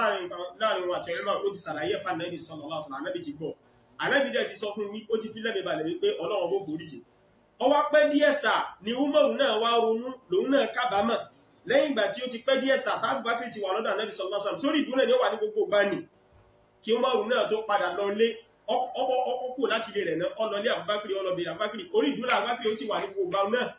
Umar ó ti ṣàlàyé fún Ànábì sallallahu alaihi wasallam. Ànábì ti gbọ́. Ànábì dẹ̀ ti sọ fún wí ó ti fi lẹ́bi balẹ̀ wípé Ọlọ́run bó foríjì. Ó wá pẹ́ díẹ̀ sà ni Umaru náà wá ronú lòun náà kábàámọ̀ lẹ́yìn ìgbà tí ó ti pẹ́ díẹ̀ sà tá Abubakar ti wà lọ́dọ̀ Ànábì sallallahu alaihi wasallam sórí ìdúró ní ó wà ní gbogbo gbani kí Umaru náà tó padà lọ lé ọkọ̀ kú láti ilé rẹ̀ náà ọlọ́lé Abubakar ọlọ́bẹ̀rẹ̀ Abubakar orí ìdúró Abubakar ó sì wà ní gbogbo gbani náà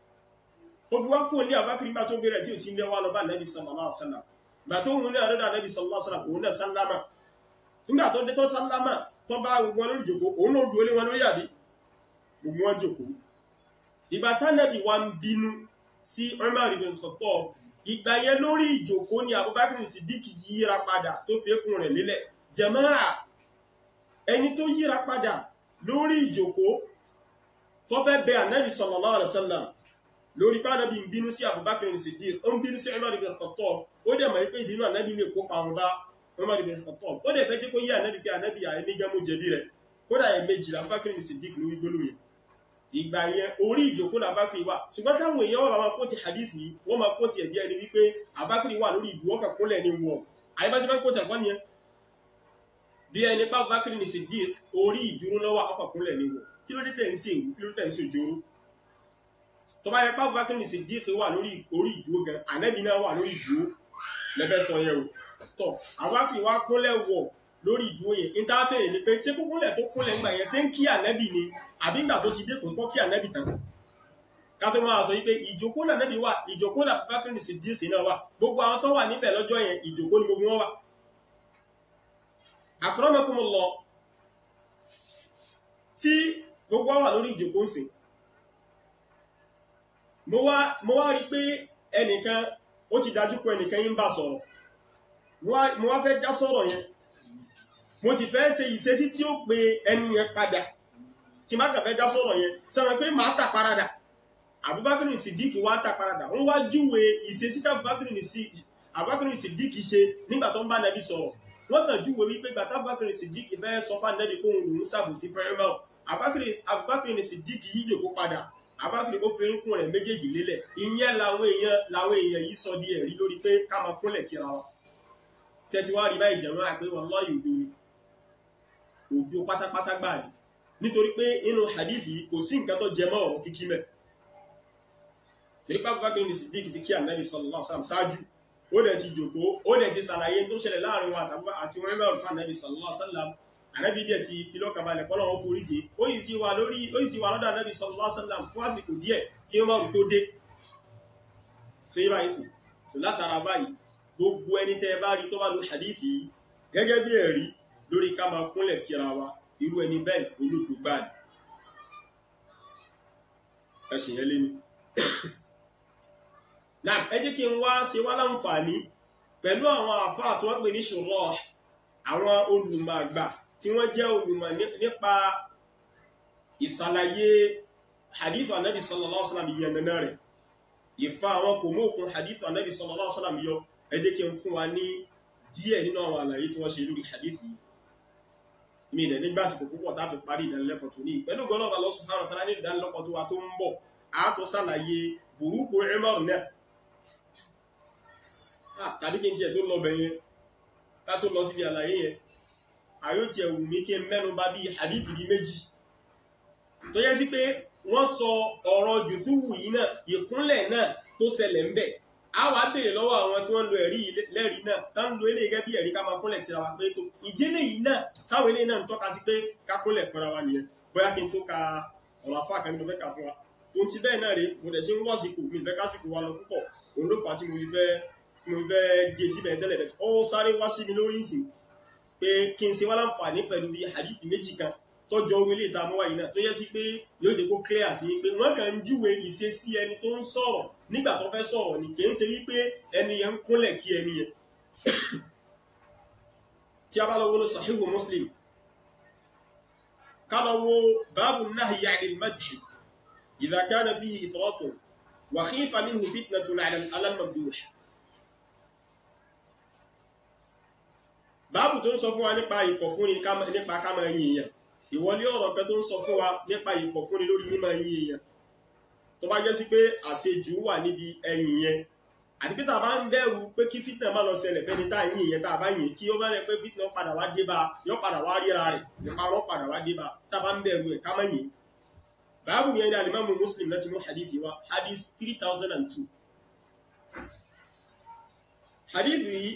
ó fi wá kú ní Abubakar nígbà tó bẹ̀rẹ̀ tí ò sí mẹ́wàá lọ bá Ànábì sallallahu alaihi wasallam ìgbà tó hun náà lọ́dọ̀ Ànábì sallallahu alaihi wasallam òun náà sálámà nígbà tó dé tó sálámà tó bá gbogbo wọn lórí ìjókòó òun náà dúró lé wọn lórí àbí gbogbo wọn jókòó. Ìgbà tánàbì wa ń bínú sí Umar ibn Khattab ìgbà yẹn lórí ìjókòó ni Abubakar Siddiq yíra padà tó fi ẹkùn rẹ̀ lélẹ̀. Jama'a ẹni tó yíra padà lórí ìjókòó tó fẹ́ bẹ Ànábì sallallahu alaihi wasallam lórí pé Ànábì ń bínú sí Abubakar Siddiq ó ń bínú sí Umar ibn Khattab ó dẹ̀ mọ̀ pé ìbínú Ànábì lè kó parun bá Umar ibn Khattab ó dẹ̀ fẹ́ jẹ́ kó yí Ànábì pé Ànábì àìní jẹ́ mú jẹ̀bi rẹ̀ kódà ẹ̀mejì Abubakar Siddiq lórí gbólóhùn yẹn. Ìgbà yẹn orí ìjókòó l'Abubakar wà ṣùgbọ́n táwọn èèyàn wà máa kó ti hadith yìí wọ́n máa kó ti ẹ̀bí ẹni wípé Abubakar wà lórí ìdúró kàkúnlẹ̀ ní wọ̀ àyíbáṣe máa ń kó tẹ̀kọ́ nìyẹn bí ẹni pa Abubakar Siddiq orí ìdúró lọ́wọ́ akọ̀kúnlẹ̀ ní wọ̀ kí ló dé tẹ̀ ń ṣe ìwú kí ló tẹ̀ ń ṣe òjòrò tó bá yẹ pa Abubakar Siddiq wà lórí orí ìdúró gan Ànábì náà wà lórí ìdúró lẹ́fẹ́ sọ yẹn o tọ́ Abubakar wá kúnlẹ̀ wọ̀ lórí ìdúró yẹn ní tá bẹ̀rẹ̀ ni pé ṣé kúkúnlẹ̀ tó kúnlẹ̀ ńgbà yẹn ṣé ń kí ànábì ni àbí ńgbà tó ti dé kò ń kọ́ kí ànábì tán ká tó máa sọ wípé ìjókòó ànábì wà ìjókòó Abubakar Siddiq náà wà gbogbo àwọn tó wà níbẹ̀ lọ́jọ́ yẹn ìjókòó ni gbogbo wọn wà. Akramakumullah tí gbogbo wà lórí ìjókòó sí mo wá rí pé ẹnìkan ó ti dájú pé ẹnìkan yín bá sọ̀rọ̀ mo wá fẹ́ já sọ̀rọ̀ yẹn mo sì fẹ́ ṣe ìṣesí tí ó pe ẹni yẹn padà tí má kàn fẹ́ já sọ̀rọ̀ yẹn sọ̀rọ̀ pé màá tà paradà Abubakar Siddiq wá tà paradà wọ́n wá júwe ìṣesí tí Abubakar Siddiq ṣe nígbà tó ń bá Nábì sọ̀rọ̀ wọ́n kàn júwe wípé gbàtà Abubakar Siddiq fẹ́ sọ fún Nábì kóhun lòún ṣàbòsí fẹ́rẹ́ mọ́ Abubakar Siddiq yí jòkó padà Abubakar ó fi orúnkún rẹ̀ méjèèjì lélẹ̀ ìyẹn làwọn èèyàn yìí sọ di ẹ̀rí lórí pé ká máa kúnlẹ̀ kíra wa tẹ́ ti wá rí báyìí jẹ̀mọ́ àpé wallahi òdo ni òdo pátápátá gbà ní nítorí pé inú hadithi kò sí nǹkan tó jẹ mọ́ ọ̀rọ̀ kíkí mẹ́ torí pé Abubakar Siddiq ti kí Ànábì sallallahu alaihi wasallam ṣáájú ó dẹ̀ ti jòkó ó dẹ̀ ti ṣàlàyé tó ṣẹlẹ̀ láàrin wa àti wọn mẹ́rin fún Ànábì sallallahu alaihi wasallam Ànábì dẹ̀ ti fi lọ́kàn balẹ̀ pé Ọlọ́run foríjì ó yìí sí wa lọ́dọ̀ Ànábì sallallahu alaihi wasallam fún àsìkò díẹ̀ kí ó máa tó dé so yí báyìí sí so látara báyìí gbogbo ẹni tẹ́ bá rí tó bá lo hadithi gẹ́gẹ́ bí ẹ̀rí lórí ká máa kúnlẹ̀ kíra wa irú ẹni bẹ́ẹ̀ olódò gbà ní ẹ̀sìn yẹn lé ní náà ẹ jẹ́ kí n wá ṣe wá láǹfààní pẹ̀lú àwọn àfáà tí wọ́n pè ní shurah àwọn olùmọ̀ àgbà tí wọ́n jẹ́ olùmọ̀ nípa ìsàlàyé hadith Ànábì sallallahu alaihi wasallam yẹnana rẹ̀ ìfà àwọn kò mọ́ òkun hadith Ànábì sallallahu alaihi wasallam yọ ẹ jẹ́ kí n fún wa ní díẹ̀ nínú àwọn àlàyé tí wọ́n ṣe lórí hadith yìí mi ilẹ̀ nígbàsìkò púpọ̀ tá fi parí ìdánilẹ́kọ̀ọ́ tó ní pẹ̀lú gọ́lọ́bà Allah subhanahu wa ta'ala ní ìdánilẹ́kọ̀ọ́ tó wa tó ń bọ̀ a tó sàlàyé burúkú Umar náà tàbí kí n tiẹ̀ tó lọ bẹ̀yẹn ká tó lọ síbi àlàyé yẹn àyó tiẹ̀ wù mí kí n mẹ́nu bà bí hadith bí méjì tó yẹ sí pé wọ́n sọ ọ̀rọ̀ jùtúwù yìí náà ìkúnlẹ̀ náà tó ṣẹlẹ̀ ń bẹ̀ a wá béèrè lọ́wọ́ àwọn tí wọ́n lo ẹ̀rí lẹ́rìí náà tá ń lo ilé gẹ́gẹ́ bí ẹ̀rí ká máa kúnlẹ̀ kíra wa pé tó ìjẹ́lẹ̀ yìí náà sáwọn ilé náà ń tọ́ka sí pé ká kúnlẹ̀ kíra wa nìyẹn bóyá kí n tó ka ọ̀rọ̀ afá kan ní mo fẹ́ kà fún wa tó ń ti bẹ́ẹ̀ náà rè mo dẹ̀ ṣe ń wọ́sìkò mi fẹ́ kásìkò wa lọ púpọ̀ òun ló fà á tí mo fẹ́ gé síbẹ̀ tẹ́lẹ̀ bẹ́ẹ̀ ó sáré wá sí mi lórí ìsìn pé kí n ṣe wá láǹfààní pẹ̀lú bí hadith méjì kan tọ́jọ́ orí ilé ìta mọ́wá yìí náà tó yẹ sí pé yóò jẹ́ kó clear sí pé wọ́n kàn ń júwe ìṣesí ẹni tó ń sọ̀rọ̀ nígbà tó fẹ́ sọ̀rọ̀ ni kì í ṣe wípé ẹni yẹn ń kúnlẹ̀ kí ẹni yẹn tí a bá lọ wo Sahihu Muslim ká lọ wo báàbù nahyi 'anil madhi idha kana fihi ifratun wa khifa minhu fitnatun 'ala al-mamduh báàbù tó ń sọ fún wa nípa ìkọ̀fúnni nípa ká máa yin èèyàn ìwọlé ọ̀rọ̀ kan tó ń sọ fún wa nípa ìkọ̀fúnni lórí mímọ̀ yin èèyàn tó bá jẹ́ sí pé àṣejù wà níbi ẹ̀yìn yẹn àti pé tàbá ń bẹ̀rù pé kí fitna má lọ ṣẹlẹ̀ fẹ́ni tá yin èèyàn tàbá yin kí ó bá rẹ̀ pé fitna padà wá dé bá yọ padà wá ríra rẹ̀ nípa rọ́ padà wá dé bá tàbá ń bẹ̀rù ẹ̀ ká má yin báàbù yẹn ní alimamu Muslim láti mú hadith wa hadith 3002 hadith yìí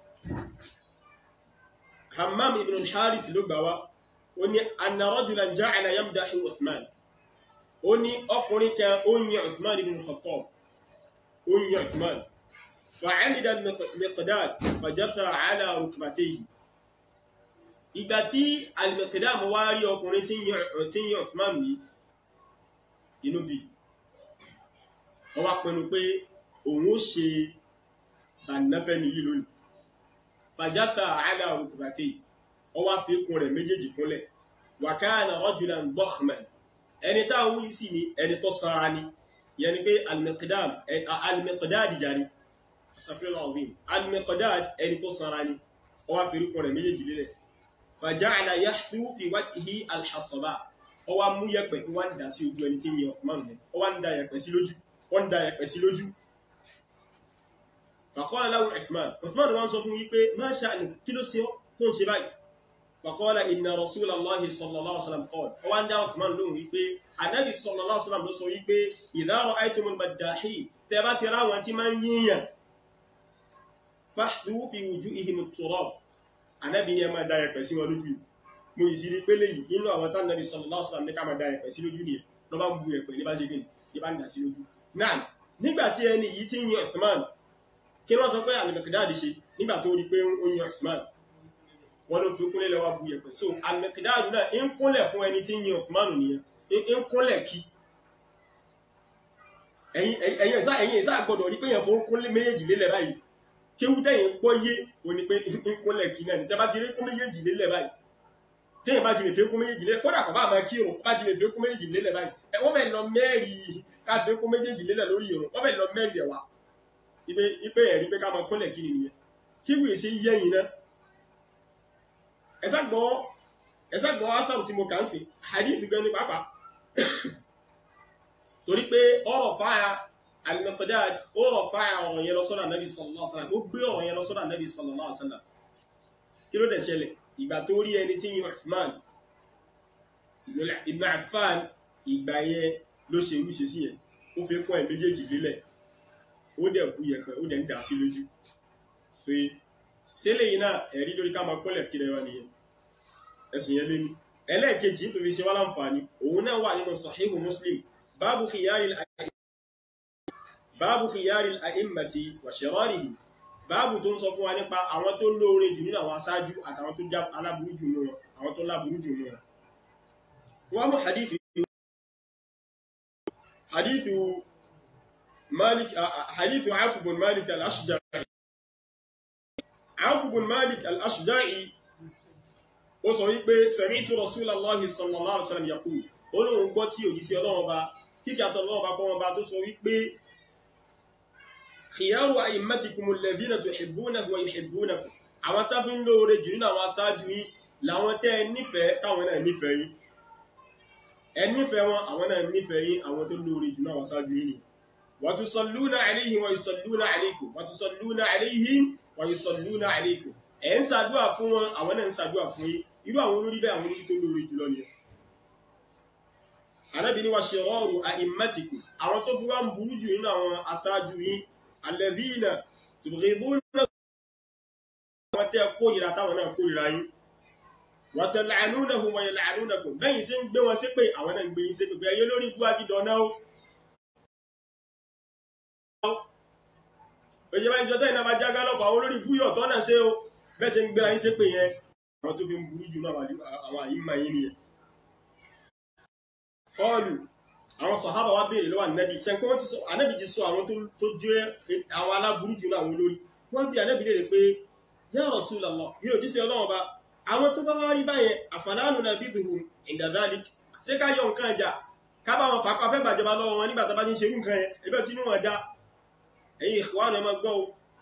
Hammam ibn al-Harith ló gbà wá ó ní anna rajulan ja'ala yamdahu Uthman ó ní ọkùnrin kan ó yin Uthman ibn Khattab ó yin Uthman fa'amida al-Miqdad fajatha ala rukbatayhi ìgbà tí al-Miqdad wá rí ọkùnrin tí yin Uthman yìí inú bí ó wá pinnu pé òun ó ṣe bànáfẹ́ ní yìí lónìí fàjáfà àlà rukbatayhi ó wá fi kún rẹ̀ méjèèjì kúnlẹ̀ wa kana rajulan dakhman ẹni táwọn wí sí ni ẹni tó sára ni yẹn ni pé al-Miqdad jàrí al-Miqdad ẹni tó sára ni ó wá fi kún rẹ̀ méjèèjì lélẹ̀ faja'ala yahthu fi wajhihi al-hasaba ó wá mú yẹ̀pẹ̀ tó wá ń dà sí ojú ẹni tí ń yẹ Uthman rẹ̀ ó wá ń da yẹ̀pẹ̀ sí lójú فقال له عثمان وان sọ fún wípé ما شأنك kí ló ṣe tó ń ṣe báyìí فقال إن رسول الله صلى الله عليه وسلم قال وان dá Uthman lóhùn wípé Ànábì صلى الله عليه وسلم ló sọ wípé إذا رأيتم المداحين tẹ́ bá ti rá wọn tí máa ń yíyàn فاحذوا في وجوههم التراب Ànábì ní ẹ máa dá yẹ̀pẹ̀ sí wọn lójú mo yìí sí rí pé léyìí inú àwọn tá Ànábì sallallahu alaihi wasallam ní ká máa dá yẹ̀pẹ̀ sí lójú nìyẹn ló bá ń bu yẹ̀pẹ̀ ní bá ṣe gìn ní bá ń dà sí lójú náà nígbà tí ẹni yìí ti ń yin Uthman kí wọ́n sọ pé Al-Miqdad ṣe nígbà tó rí pé ó yin Uthman wọ́n ló fi kúnlẹ̀ lọ́wọ́ bu yẹ̀pẹ̀ so Al-Miqdad náà ń kúnlẹ̀ fún ẹni tí ń yin Uthman nìyẹn ń kúnlẹ̀ kí ẹ̀yin ìsá gbọ́dọ̀ rí pé yẹn fún kúnlẹ̀ méjèèjì lélẹ̀ báyìí kí wú tẹ́yìn pọ́ yé o ní pé ń kúnlẹ̀ kí náà ní tẹ́ bá ti rí kún méjèèjì lélẹ̀ báyìí tẹ́yìn bá ti lè fi kún méjèèjì lélẹ̀ kódà kọ̀ bá máa kí o bá ti lè fi kún méjèèjì lélẹ̀ báyìí wọ́n bẹ̀ lọ mẹ́rin ká fi kún méjèèjì lélẹ̀ lórí ìrun wọ́n bẹ̀ lọ mẹ́rin ẹ̀wà ipe ẹ̀rí pé ká máa kúnlẹ̀ kí nìyẹn kí wù ṣe yẹ́yìn náà ẹ̀sà gbọ́ ásáwù tí mo kà ń sìn hadith gan ní pàápàá torí pé ọ̀rọ̀ fáyà Al-Miqdad ọ̀rọ̀ fáyà ọ̀rọ̀ yẹn lọ sọ́dọ̀ Ànábì sallallahu alaihi wasallam ó gbé ọ̀rọ̀ yẹn lọ sọ́dọ̀ Ànábì sallallahu alaihi wasallam kí ló dẹ̀ ṣẹlẹ̀ ìgbà tó rí ẹni tí yin Uthman ibn Affan ìgbà yẹn ló ṣe irú ṣe sí yẹn ó fi kún ẹ̀ méjèèjì lélẹ̀ ó dẹ̀ bú yẹpẹ̀ ó dẹ̀ ń dà sí lójú so ṣe lẹ́yìn náà ẹ̀rí lórí ká máa kọ́lẹ̀ kí lẹ́wà nìyẹn ẹ̀sìn yẹn lé ní ẹlẹ́ẹ̀kejì tó fi ṣe wá láǹfààní òun náà wà nínú Sahihu Muslim báàbù khiyaril a'immati wa shirarihim báàbù tó ń sọ fún wa nípa àwọn tó lóore jù nínú àwọn aṣáájú àtàwọn tó já aláburú jù nínú wọn àwọn tó láburú jù nínú wọn wọ́n mú hadithu Auf bin Malik al-Ashja'i Auf bin Malik al-Ashja'i ó sọ wípé sami'tu Rasulallahi sallallahu alaihi wasallam yaqul olóhun gbọ́ tí òjíṣẹ́ Ọlọ́run ọba kíkẹ́ àtọ́lọ́run ọba kọ́ wọn bá tó sọ wípé khiyaru a'immatikum alladhina tuhibbunahu wa yuhibbunakum àwọn tá fi ń lóore jù nínú àwọn aṣáájú yín làwọn tẹ́ ẹ nífẹ̀ẹ́ táwọn náà nífẹ̀ẹ́ yín ẹ nífẹ̀ẹ́ wọn àwọn náà nífẹ̀ẹ́ yín àwọn tó lóore jù nínú àwọn aṣáájú yín ni wa tusalluna alayhim wa yusalluna alaykum wa tusalluna alayhim wa yusalluna alaykum ẹ ń ṣàdúà fún wọn àwọn náà ń ṣàdúà fún yín irú àwọn olórí bẹ́ẹ̀ àwọn olórí tó lóore jù lọ ni Ànábì ní wa shiraru a'immatikum àwọn tó fi wá ń burú jù nínú àwọn aṣáájú yín alladhina tubghiduna àwọn tẹ́ kórìíra táwọn náà kórìíra yín wa tal'anunahum wa yal'anunakum bẹ́yìn sí ń gbé wọn ṣépè àwọn náà ń gbé yín ṣépè pé ẹyẹ lórí ibú àjídọ̀nà ó òye bá ń sọ tẹ́yìn náà bá jágá lọ́pọ̀ àwọn olórí ibú yọ̀ tọ́ náà ṣe ó bẹ́ẹ̀ sí ń gbéra yín ṣépè yẹn àwọn tó fi ń burú jù náà àwọn àyíma yín nìyẹn kọlù àwọn sàhábà wá béèrè lọ́wọ́ Ànábì ṣẹ́nkọ́ wọ́n ti sọ Ànábì ti sọ àwọn tó jẹ́ àwọn aláburú jù náà àwọn olórí wọ́n bí Ànábì lè pé ya Rasulullah yóò jí sí Ọlọ́run bá àwọn tó bá wá rí báyẹn àfàlánù nabidhuhum inda dhalik ṣé ká yọ nǹkan ẹja ká bá wọn fàápàá fẹ́ gbàjọba lọ́wọ́ wọn nígbà tó bá ti ń ṣe nǹkan yẹn ẹgbẹ́ tí wọ́n dá ẹ̀yin ìwádìí ọmọ gbọ́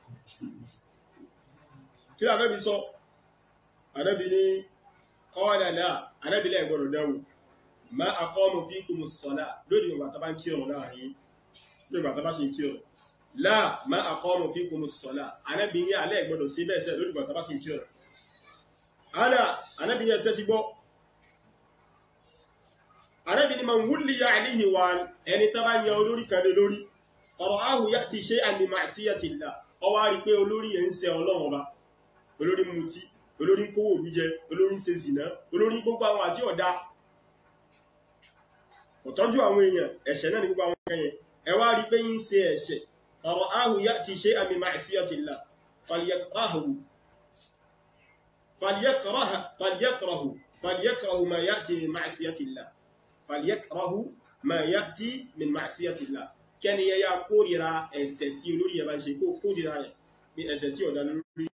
kí Ànábì sọ Ànábì ní qala la Ànábì lẹ́ gbọ́dọ̀ dáwò ma aqamu fikumus salat lórí ìgbà tó bá ń kírun láàrin lórí ìgbà tó bá ṣe ń kírun la ma aqamu fikumus salat Ànábì ní alẹ́ gbọ́dọ̀ sí bẹ́ẹ̀ sẹ́ lórí ìgbà tó bá ṣe ń kírun Ànábì ní tẹ́tí gbọ́ Ànábì ní man wulliya alayhi wa ẹni tó bá yan olórí kan lé lórí fara'ahu ya'ti shay'an min ma'siyatillah ó wá rí pé olórí yẹn ń ṣe Ọlọ́run ọba olórí mutí olórí kówó òbí jẹ olórí ń ṣe zìnà olórí gbogbo àwọn àti ọ̀dá kò tọ́jú àwọn èèyàn ẹ̀ṣẹ̀ náà ní gbogbo àwọn ẹ̀yẹn ẹ wá rí pé yín ṣe ẹ̀ṣẹ̀ fara'ahu ya'ti shay'an min ma'siyatillah falyakrahu ma ya'ti min ma'siyatillah falyakrahu ma ya'ti min ma'siyatillah kẹ́ni yẹ ya kórìíra ẹ̀ṣẹ̀ tí olórí yẹ bá ṣe kó kórìíra rẹ̀ bí ẹ̀ṣẹ̀ tí ọ̀dá lórí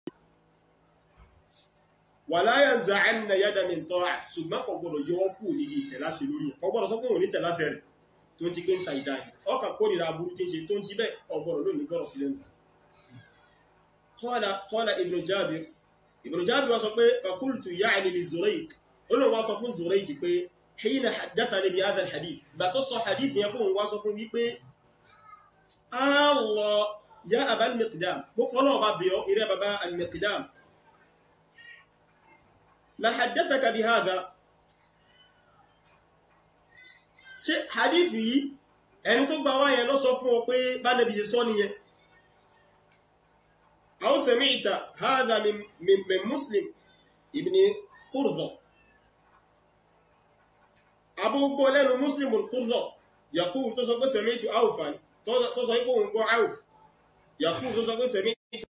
wala yanza'anna yadan min ta'a ṣùgbọ́n kò gbọdọ̀ yọ ọ́ kù níbi ìtẹ̀láṣẹ lórí ẹ̀ kò gbọdọ̀ sọ pé òun ní tẹ̀láṣẹ rẹ̀ tó ń ti gbé ń sa ìdá yìí ọkà kórìíra aburú tí ń ṣe tó ń ti bẹ́ẹ̀ ọgbọ̀rọ̀ lónìí gbọ́rọ̀ sílẹ̀ nù. qala Ibn Jabir wá sọ pé fakultu ya'ni li Zurayq ó lóun wá sọ fún Zurayq pé hina haddathani bi hadha al-hadith ìgbà tó sọ hadith yẹn fún òun wá sọ fún wípé Allah ya Abal Miqdam mo fọ́nà ọba bíọ́ ìrẹ́ baba al-Miqdam la haddathaka bi hadha ṣe hadith yìí ẹni tó gbà wá yẹn ló sọ fún ọ pé bá Nábì ṣe sọ nìyẹn أو سمعت هذا من مسلم ابن قرظة أبو بولين مسلم القرظة يقول تصدق سمعت عوفا تصدق عوف يقول تصدق سمعت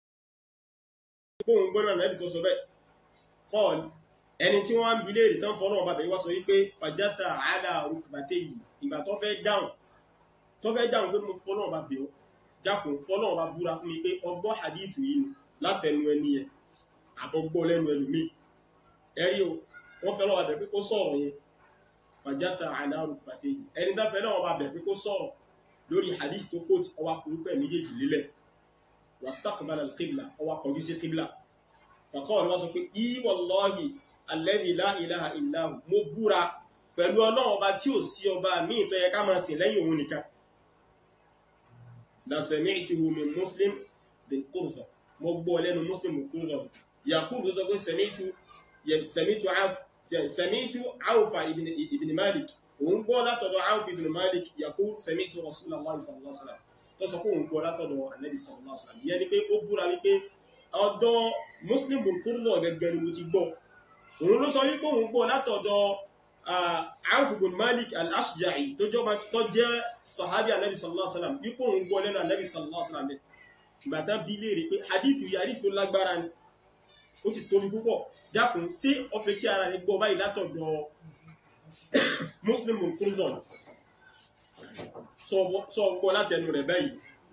النبي تصدق قال ẹni tí wọ́n ń bi léèrè tán fọ́nà ọba bẹ̀rẹ̀ wá sọ wípé fàjátà àádà rúkìbàtẹ́ yìí ìgbà tó fẹ́ dáhùn pé mo fọ́nà ọba bẹ̀rẹ̀ dákùn fọ́nà ọba búra fún mi pé ọgbọ́ hadith yìí ni látẹnu ẹni yẹn àbọ̀gbọ́ lẹ́nu ẹlòmí ẹ̀rí o wọ́n fẹ́ lọ́wọ́ bẹ̀rẹ̀ pé kó sọ̀rọ̀ yẹn fàjátà àádà rúkìbàtẹ́ yìí ẹni tó fẹ́ lọ́wọ́ bẹ̀rẹ̀ pé kó sọ̀rọ̀ lórí hadith tó kóòtù ọwá forúkọ ẹ̀ méjèèjì lílẹ̀ wastaqbala al-qibla ọwá kọjú sí qibla faqala wá sọ pé wallahi alladhi la ilaha illa hu mo búra pẹ̀lú Ọlọ́run ọba tí ò sí ọba míì tó yẹ ká máa sìn lẹ́yìn òun nìkan la sami'tuhu min Muslim bin Qurza mo gbọ́ lẹ́nu Muslim bin Qurza Yaqub sọ pé sami'tu Awfa ibn Malik òun gbọ́ látọ̀dọ̀ Awf ibn Malik Yaqub sami'tu Rasulullah sallallahu alaihi wasallam tó sọ pé òun gbọ́ látọ̀dọ̀ Ànábì sallallahu alaihi wasallam ìyẹn ni pé ó búra wípé ọ̀dọ̀ Muslim bin Qurza gẹ́gẹ́ ni mo ti gbọ́ òun ló sọ wípé òun gbọ́ látọ̀dọ̀ Awf ibn Malik al-Ashja'i tó jẹ́ sahabi Ànábì sallallahu alaihi wasallam wípé òun gbọ́ lẹ́nu Ànábì sallallahu alaihi wasallam ìgbàtà bí lè rí pé hadith tó lágbára ni ó sì tóbi púpọ̀ dákun sí ọfẹ́ tí ara rẹ̀ gbọ́ báyìí látọ̀dọ̀ Muslim bin Qurza sọ gbọ́ látẹnu rẹ̀ báyìí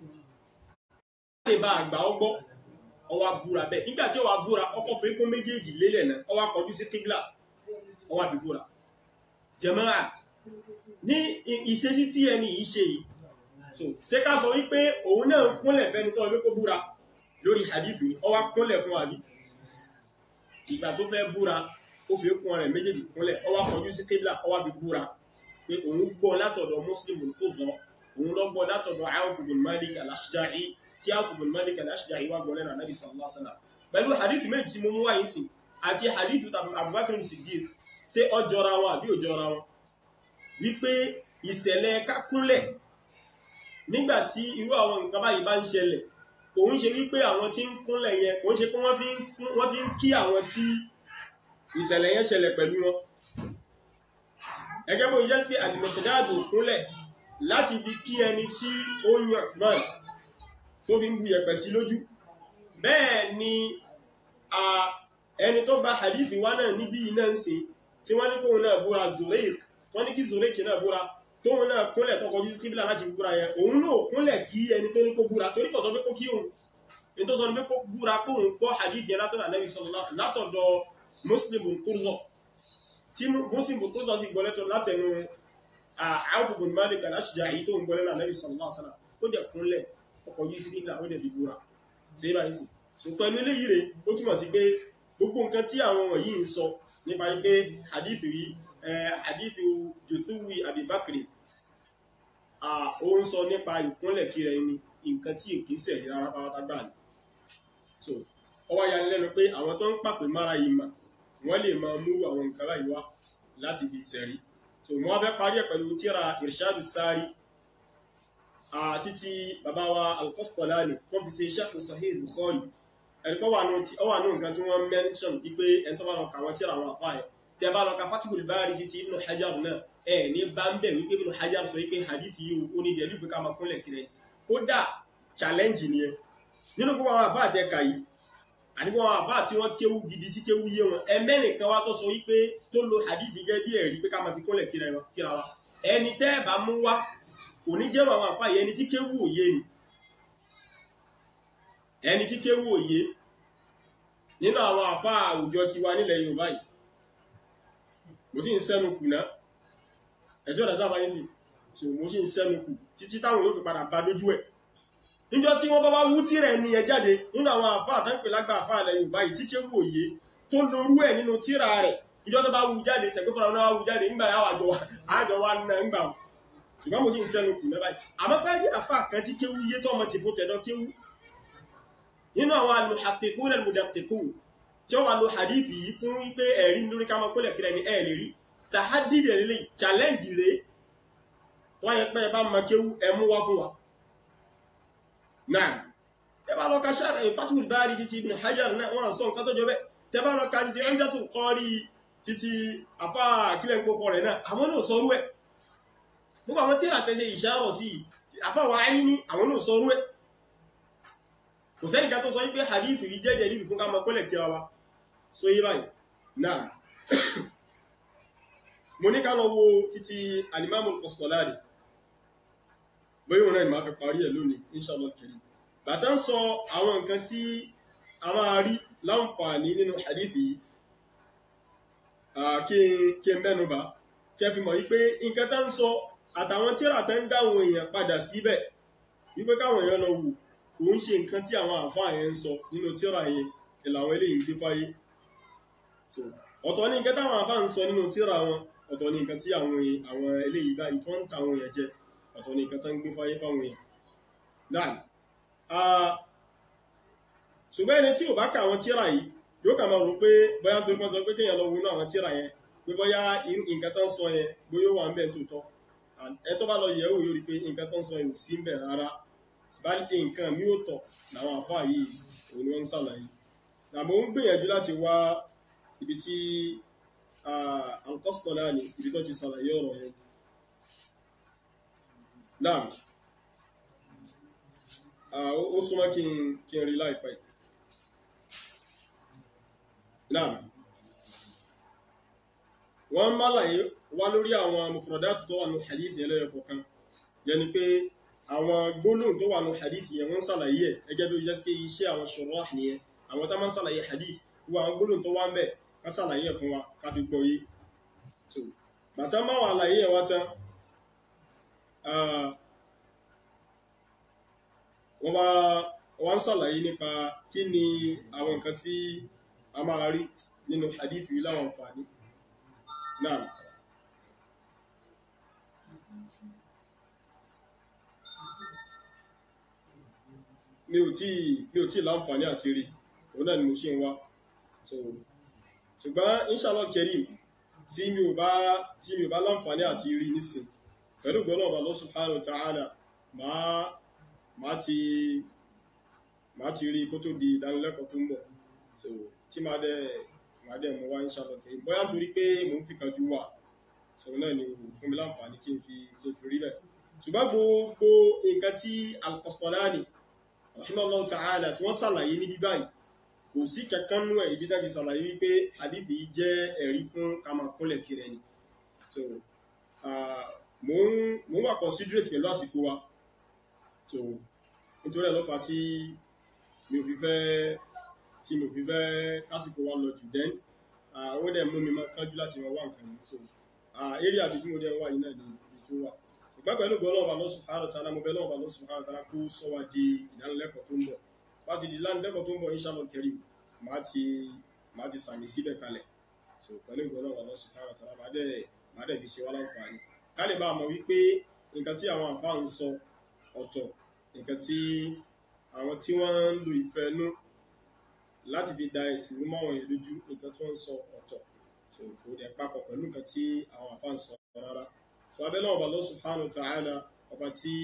lè bá àgbà ọgbọ́ ọwá búra bẹ́ẹ̀ nígbà tí ọwá búra ọkọ̀ fẹ́ kó méjèèjì lélẹ̀ náà ọwá kọjú sí kíblà ọwá fi búra jàmáà ní ìṣesí tí ẹni yìí ṣe yìí so ṣé ká sọ wípé òun náà kúnlẹ̀ fẹ́ni tó ọdún kó búra lórí hadithu ni ọwá kúnlẹ̀ fún àbí ìgbà tó fẹ́ búra ó fi kún rẹ̀ méjèèjì kúnlẹ̀ ọwá kọjú sí kíblà ọwá fi búra pé òun gbọ́ látọ̀dọ̀ Muslim tó zọ òun lọ gbọ́ látọ̀dọ̀ Awf ibn Malik al-Ashja'i tí Awf ibn Malik al-Ashja'i wá gbọ́ lẹ́nu Ànábì sallallahu alaihi wasallam pẹ̀lú hadith méjì tí mo mú wáyé sí àti hadith Abubakar Siddiq ṣé ó jọra wọn àbí ò jọra wọn wípé ìṣẹ̀lẹ̀ kákúnlẹ̀ nígbàtí irú àwọn nǹkan báyìí bá ń ṣẹlẹ̀ kò ń ṣe wípé àwọn tí ń kúnlẹ̀ yẹn kò ń ṣe pé wọ́n fi ń kí àwọn tí ìṣẹ̀lẹ̀ yẹn ṣẹlẹ̀ pẹ̀lú wọn ẹgẹ́ bó yẹ́ pé al-Miqdad kúnlẹ̀ láti fi kí ẹni tí ó yàn Uthman tó fi ń bu yẹ̀pẹ̀ sí lójú bẹ́ẹ̀ ni ẹni tó bá hadithi wá náà níbi iná ń ṣe tí wọ́n ní kóhun náà búra Zurayq wọ́n ní kí Zurayq náà búra tóhun náà kúnlẹ̀ tó kọjú sí kíbílà láti búra yẹn òun náà kúnlẹ̀ kí ẹni tó ní kó búra torí kò sọ pé kó kí òun ní tó sọ pé kó búra kóhun gbọ́ hadith yẹn látọ̀dọ̀ Ànábì sallallahu látọ̀dọ̀ Muslim bin Qurza tí Muslim bin Qurza sì gbọ́ lẹ́tọ̀ látẹnu Awf ibn Malik al-Ashja'i tó ń gbọ́ lẹ́nu Ànábì sallallahu alaihi wasallam ó dẹ̀ kúnlẹ̀ ọkọ̀ yìí sí kíbílà ó dẹ̀ fi búra ṣe é báyìí sí so pẹ̀lú eléyìí rẹ̀ ó túmọ̀ sí pé gbogbo nǹkan tí àwọn wọ̀nyí ń sọ nípa pé hadithu yìí hadithu Juthuwi Abi Bakri ó ń sọ nípa ìkúnlẹ̀ kí rẹ̀ ní nǹkan tí èkì sẹ̀ rárá pátágbà ní so ọwá ya lẹ́nu pé àwọn tó ń pàpè mára ìmà wọ́n lè máa mú àwọn nǹkan báyìí wá láti fi sẹ̀rí so wọ́n fẹ́ parí ẹ̀ pẹ̀lú tíra Irshadu Sari títí bàbá wa Al-Qasqalani wọ́n fi ṣe Sharh Sahih Bukhari ẹ̀rìkọ́ wà ní nǹkan tí wọ́n mention wípé ẹni tó bá lọ kàwọn tíra àwọn àfáà ẹ̀ tẹ́ bá lọ ka Fathul Bari ti Ibn Hajar náà ní bá ń bẹ̀ wípé Ibn Hajar sọ wípé hadith yìí ó ní jẹ́ lùpẹ́ ká máa kúnlẹ̀ kiri kódà challenge ni ẹ nínú gbogbo àwọn àfáà tẹ́ ka yìí àti gbogbo àwọn àfáà tí wọ́n kéwú gidi tí kéwú yé wọn ẹmẹ́rin kan wá tó sọ wípé tó lo hadith gẹ́gẹ́ bí ẹ̀rí pé ká máa fi kúnlẹ̀ kíra wa ẹni tẹ́ bá mú wá kò ní jẹ́rọ àwọn àfáà yẹn ẹni tí kéwú òye ni ẹni tí kéwú òye nínú àwọn àfáà àwùjọ tiwa nílẹ̀ Yorùbá yìí mo sì ń sẹ́nu kù náà ẹjọ́ ọ̀dá sábà yìí sí so mo sì ń sẹ́nu kù títí táwọn yóò fi padà bá dójú ẹ̀ níjọ́ tí wọ́n bá wá wú tí rẹ̀ ní ẹ jáde nínú àwọn àfáà tánpẹ̀ lágbà àfáà ilẹ̀ Yorùbá yìí tí kéwú òye tó lorú ẹ̀ nínú tíra rẹ̀ ìjọ́ tó bá wú jáde sẹ̀gbẹ́ fúnra náà wú jáde nígbà àjọ wa náà ń gbà ṣùgbọ́n mo sì ń sẹ́nu kù náà báyìí àmọ́ pẹ́ẹ́lí àfáà kan tí kéwú yé tó ọmọ ti fún tẹ̀dọ̀ kéwú nínú àwọn al-muhaqqiqun al-mudaqqiqun tí ó wà ló hadithi yìí fún wípé ẹ̀rí lórí ká mọ́ kólẹ̀ kíra ní ẹ̀lì rí tàhádìdì ẹ̀lẹ́lẹ́ challenge rẹ̀ tó wáyé pé bá mọ́ kéwú ẹmú wá fún wa náà tẹ́ bá lọ ka Fathul Bari títí Ibn Hajar náà wọ́n sọ nǹkan tó jọ bẹ́ẹ̀ tẹ́ bá lọ ka títí Umdatul Qari títí àfá kílẹ̀ ń pòkọ rẹ̀ náà àwọn náà sọrú ẹ̀ gbogbo àwọn tíra tẹ́ṣe ìṣàrọ̀ sí àfá wa ayé ní àwọn náà sọrú ẹ̀ kò sẹ́ni ká tó sọ wípé hadithu yìí jẹ́ dẹ̀lílù fún ká mọ́ kọ́lẹ̀ kíra wa so yí báyìí náà mo ní ká lọ wo títí al-Imam al-Qastalani bóyá òun náà ni máa fi parí ẹ̀ lónìí inshallah kiri bàtà ń sọ àwọn nǹkan tí a máa rí láǹfààní nínú hadith yìí kí n mẹ́nubà kí ẹ fi mọ̀ wípé nǹkan tá ń sọ àtàwọn tíra tá ń dáwọn èèyàn padà síbẹ̀ wípé káwọn èèyàn lọ wò kò ń ṣe nǹkan tí àwọn àfáà yẹn ń sọ nínú tíra yẹn ìlàwọn eléyìí gbé fáyé ọ̀tọ̀ ní nǹkan táwọn àfáà ń sọ nínú tíra wọn ọ̀tọ̀ ní nǹkan tí àwọn eléyìí báyìí tó ń ta àwọn èèyàn jẹ ọ̀tọ̀ ní nǹkan tá ń gbé fáyé fáwọn èèyàn náà ṣùgbọ́n ẹni tí ò bá ka àwọn tíra yìí yóò kà máa rò pé bóyá tó kọ́ sọ pé kéèyàn lọ wọnú àwọn tíra yẹn pé bóyá nǹkan tó ń sọ yẹn bóyá ó wà ń bẹ̀ tòótọ́ ẹ tó bá lọ yẹ̀ wò yóò rí pé nǹkan tó ń sọ yẹn ò sí ń bẹ̀ rárá báyìí nǹkan mi ò tọ̀ làwọn àfáà yìí òun ni wọ́n ń ṣàlàyé àmọ́ ń gbìyànjú láti wá ibi tí Al-Qastalani ibi tó ti ṣàlàyé ọ̀rọ̀ yẹn náà ó súnmọ́ kí n rí láìpẹ́ náà wọ́n ń málàyé wá lórí àwọn mufradatu tó wà ní hadith yẹn lẹ́yọ kọ̀ọ̀kan yẹni pé àwọn gbólóhùn tó wà ní hadith yẹn wọ́n ṣàlàyé ẹ̀ gẹ́gẹ́ bí ó jẹ́ pé iṣẹ́ àwọn shurah nìyẹn àwọn tá máa ń ṣàlàyé hadith wọ́n àwọn gbólóhùn tó wà ń bẹ̀ ká ṣàlàyé ẹ̀ fún wa ká fi gbọ́ yé so bàtà máa wà àlàyé ẹ̀ wá tán wọ́n ṣàlàyé nípa kí ni àwọn nǹkan tí a máa rí nínú hadith yìí láwọn àǹfààní náà mi ò tí láǹfààní àti rí òun náà ni mo ṣe ń wá so ṣùgbọ́n inshallah karim tí mi ò bá láǹfààní àti rí nísìn pẹ̀lú gbọ́nà ọba Allah subhanahu wa ta'ala máa ti rí kó tó di ìdánilẹ́kọ̀ọ́ tó ń bọ̀ so tí máa dẹ̀ mọ́ wá inshallah karim bóyá nítorí pé mò ń fi kan jú wà so náà ni fún mi láǹfààní kí n fi rí bẹ̀ ṣùgbọ́n gbogbo nǹkan tí Al-Qastalani rahimahullahu ta'ala tí wọ́n ṣàlàyé ní bíbáyìí kò sí kankan nú ẹ̀ ibi dájú ṣàlàyé wípé hadithi yìí jẹ́ ẹ̀rí fún kama kúnlẹ̀ kiri ẹni so mo ń wà considerate pẹ̀lú àsìkò wa so nítorí ẹ̀ lọ́fà tí mi ò fi fẹ́ kásìkò wa lọ jù dẹ́n ó dẹ̀ mú mi kánjú láti wọ́n wá nǹkan yìí so eré àbí tí mo dẹ̀ wà yìí náà ní ibi tó wà ṣùgbọ́n pẹ̀lú gbọ́nà ọba Allah subhanahu wa ta'ala mo bẹ̀ lọ́wọ́ ọba Allah subhanahu wa ta'ala kó sọ wa di ìdánilẹ́kọ̀ọ́ tó ń bọ̀ bá ti di ìdánilẹ́kọ̀ọ́ tó ń bọ̀ inshallah karim máa ti sàmì síbẹ̀ kalẹ̀ so pẹ̀lú gbọ́nà ọba Allah subhanahu wa ta'ala máa dẹ̀ fi ṣe wá láǹfààní ká lè bá a mọ̀ wípé nǹkan tí àwọn àfáà ń sọ ọ̀tọ̀ nǹkan tí àwọn tí wọ́n ń lo ìfẹ́ nú láti fi da ẹ̀sìn rú máwọn èèyàn lójú nǹkan tí wọ́n ń sọ ọ̀tọ̀ so kò dẹ̀ papọ̀ pẹ̀lú nǹkan tí àwọn àfáà ń sọ rárá so abẹ́lẹ́ ọba Allah subhanahu wa ta'ala ọba tí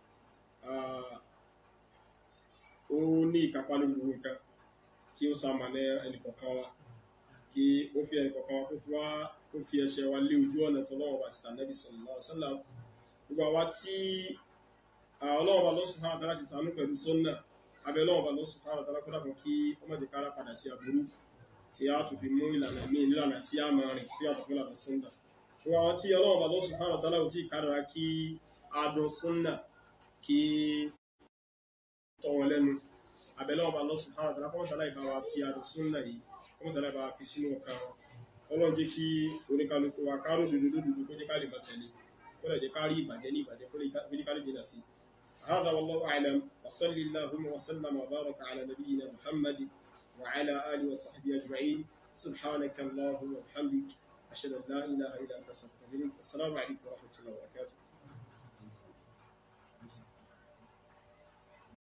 ó ní ìkápá lórí gbogbo nǹkan kí ó sàmà ní ẹnìkọ̀ọ̀kan wa kí ó fi ẹnìkọ̀ọ̀kan wa kó fi ẹsẹ̀ wa lé ojú ọ̀nà tó lọ́wọ́ àti tànẹ́bì sallallahu alaihi wasallam gbogbo àwa tí ọlọ́wọ́ Allah subhanahu wa ta'ala ti ṣàánú pẹ̀lú sunnah abẹ́lẹ́ ọba Allah subhanahu wa ta'ala kó dàpọ̀ kí ó má jẹ́ kára padà sí aburú tí a tún fi mú ìlànà ní ìlànà tí a máa rìn tí a tún fi lànà sunnah gbogbo àwọn tí ọlọ́wọ́ Allah subhanahu wa ta'ala ò tí ì kádàrá kí adùn sunnah kí tọ̀wọ̀ lẹ́nu abẹ́lẹ́ ọba Allah subhanahu wa ta'ala kọ́ mọ́sálà ìbá wa fi adùn sunnah yìí kọ́ mọ́sálà ìbá wa fi sínú ọkàn wọn ọlọ́run jẹ́ kí oníkálukú wa kárò dúdú kó jẹ́ ká lè máa tẹ̀lé kó lè jẹ́ ká rí ìbàjẹ́ ní ìbàjẹ́ kó lè jẹ́ ká lè jìnà sí هذا والله أعلم وصلى اللهم وسلم وبارك على نبينا محمد وعلى آله وصحبه أجمعين سبحانك اللهم وبحمدك أشهد أن لا إله إلا أنت أستغفرك السلام عليكم ورحمة الله وبركاته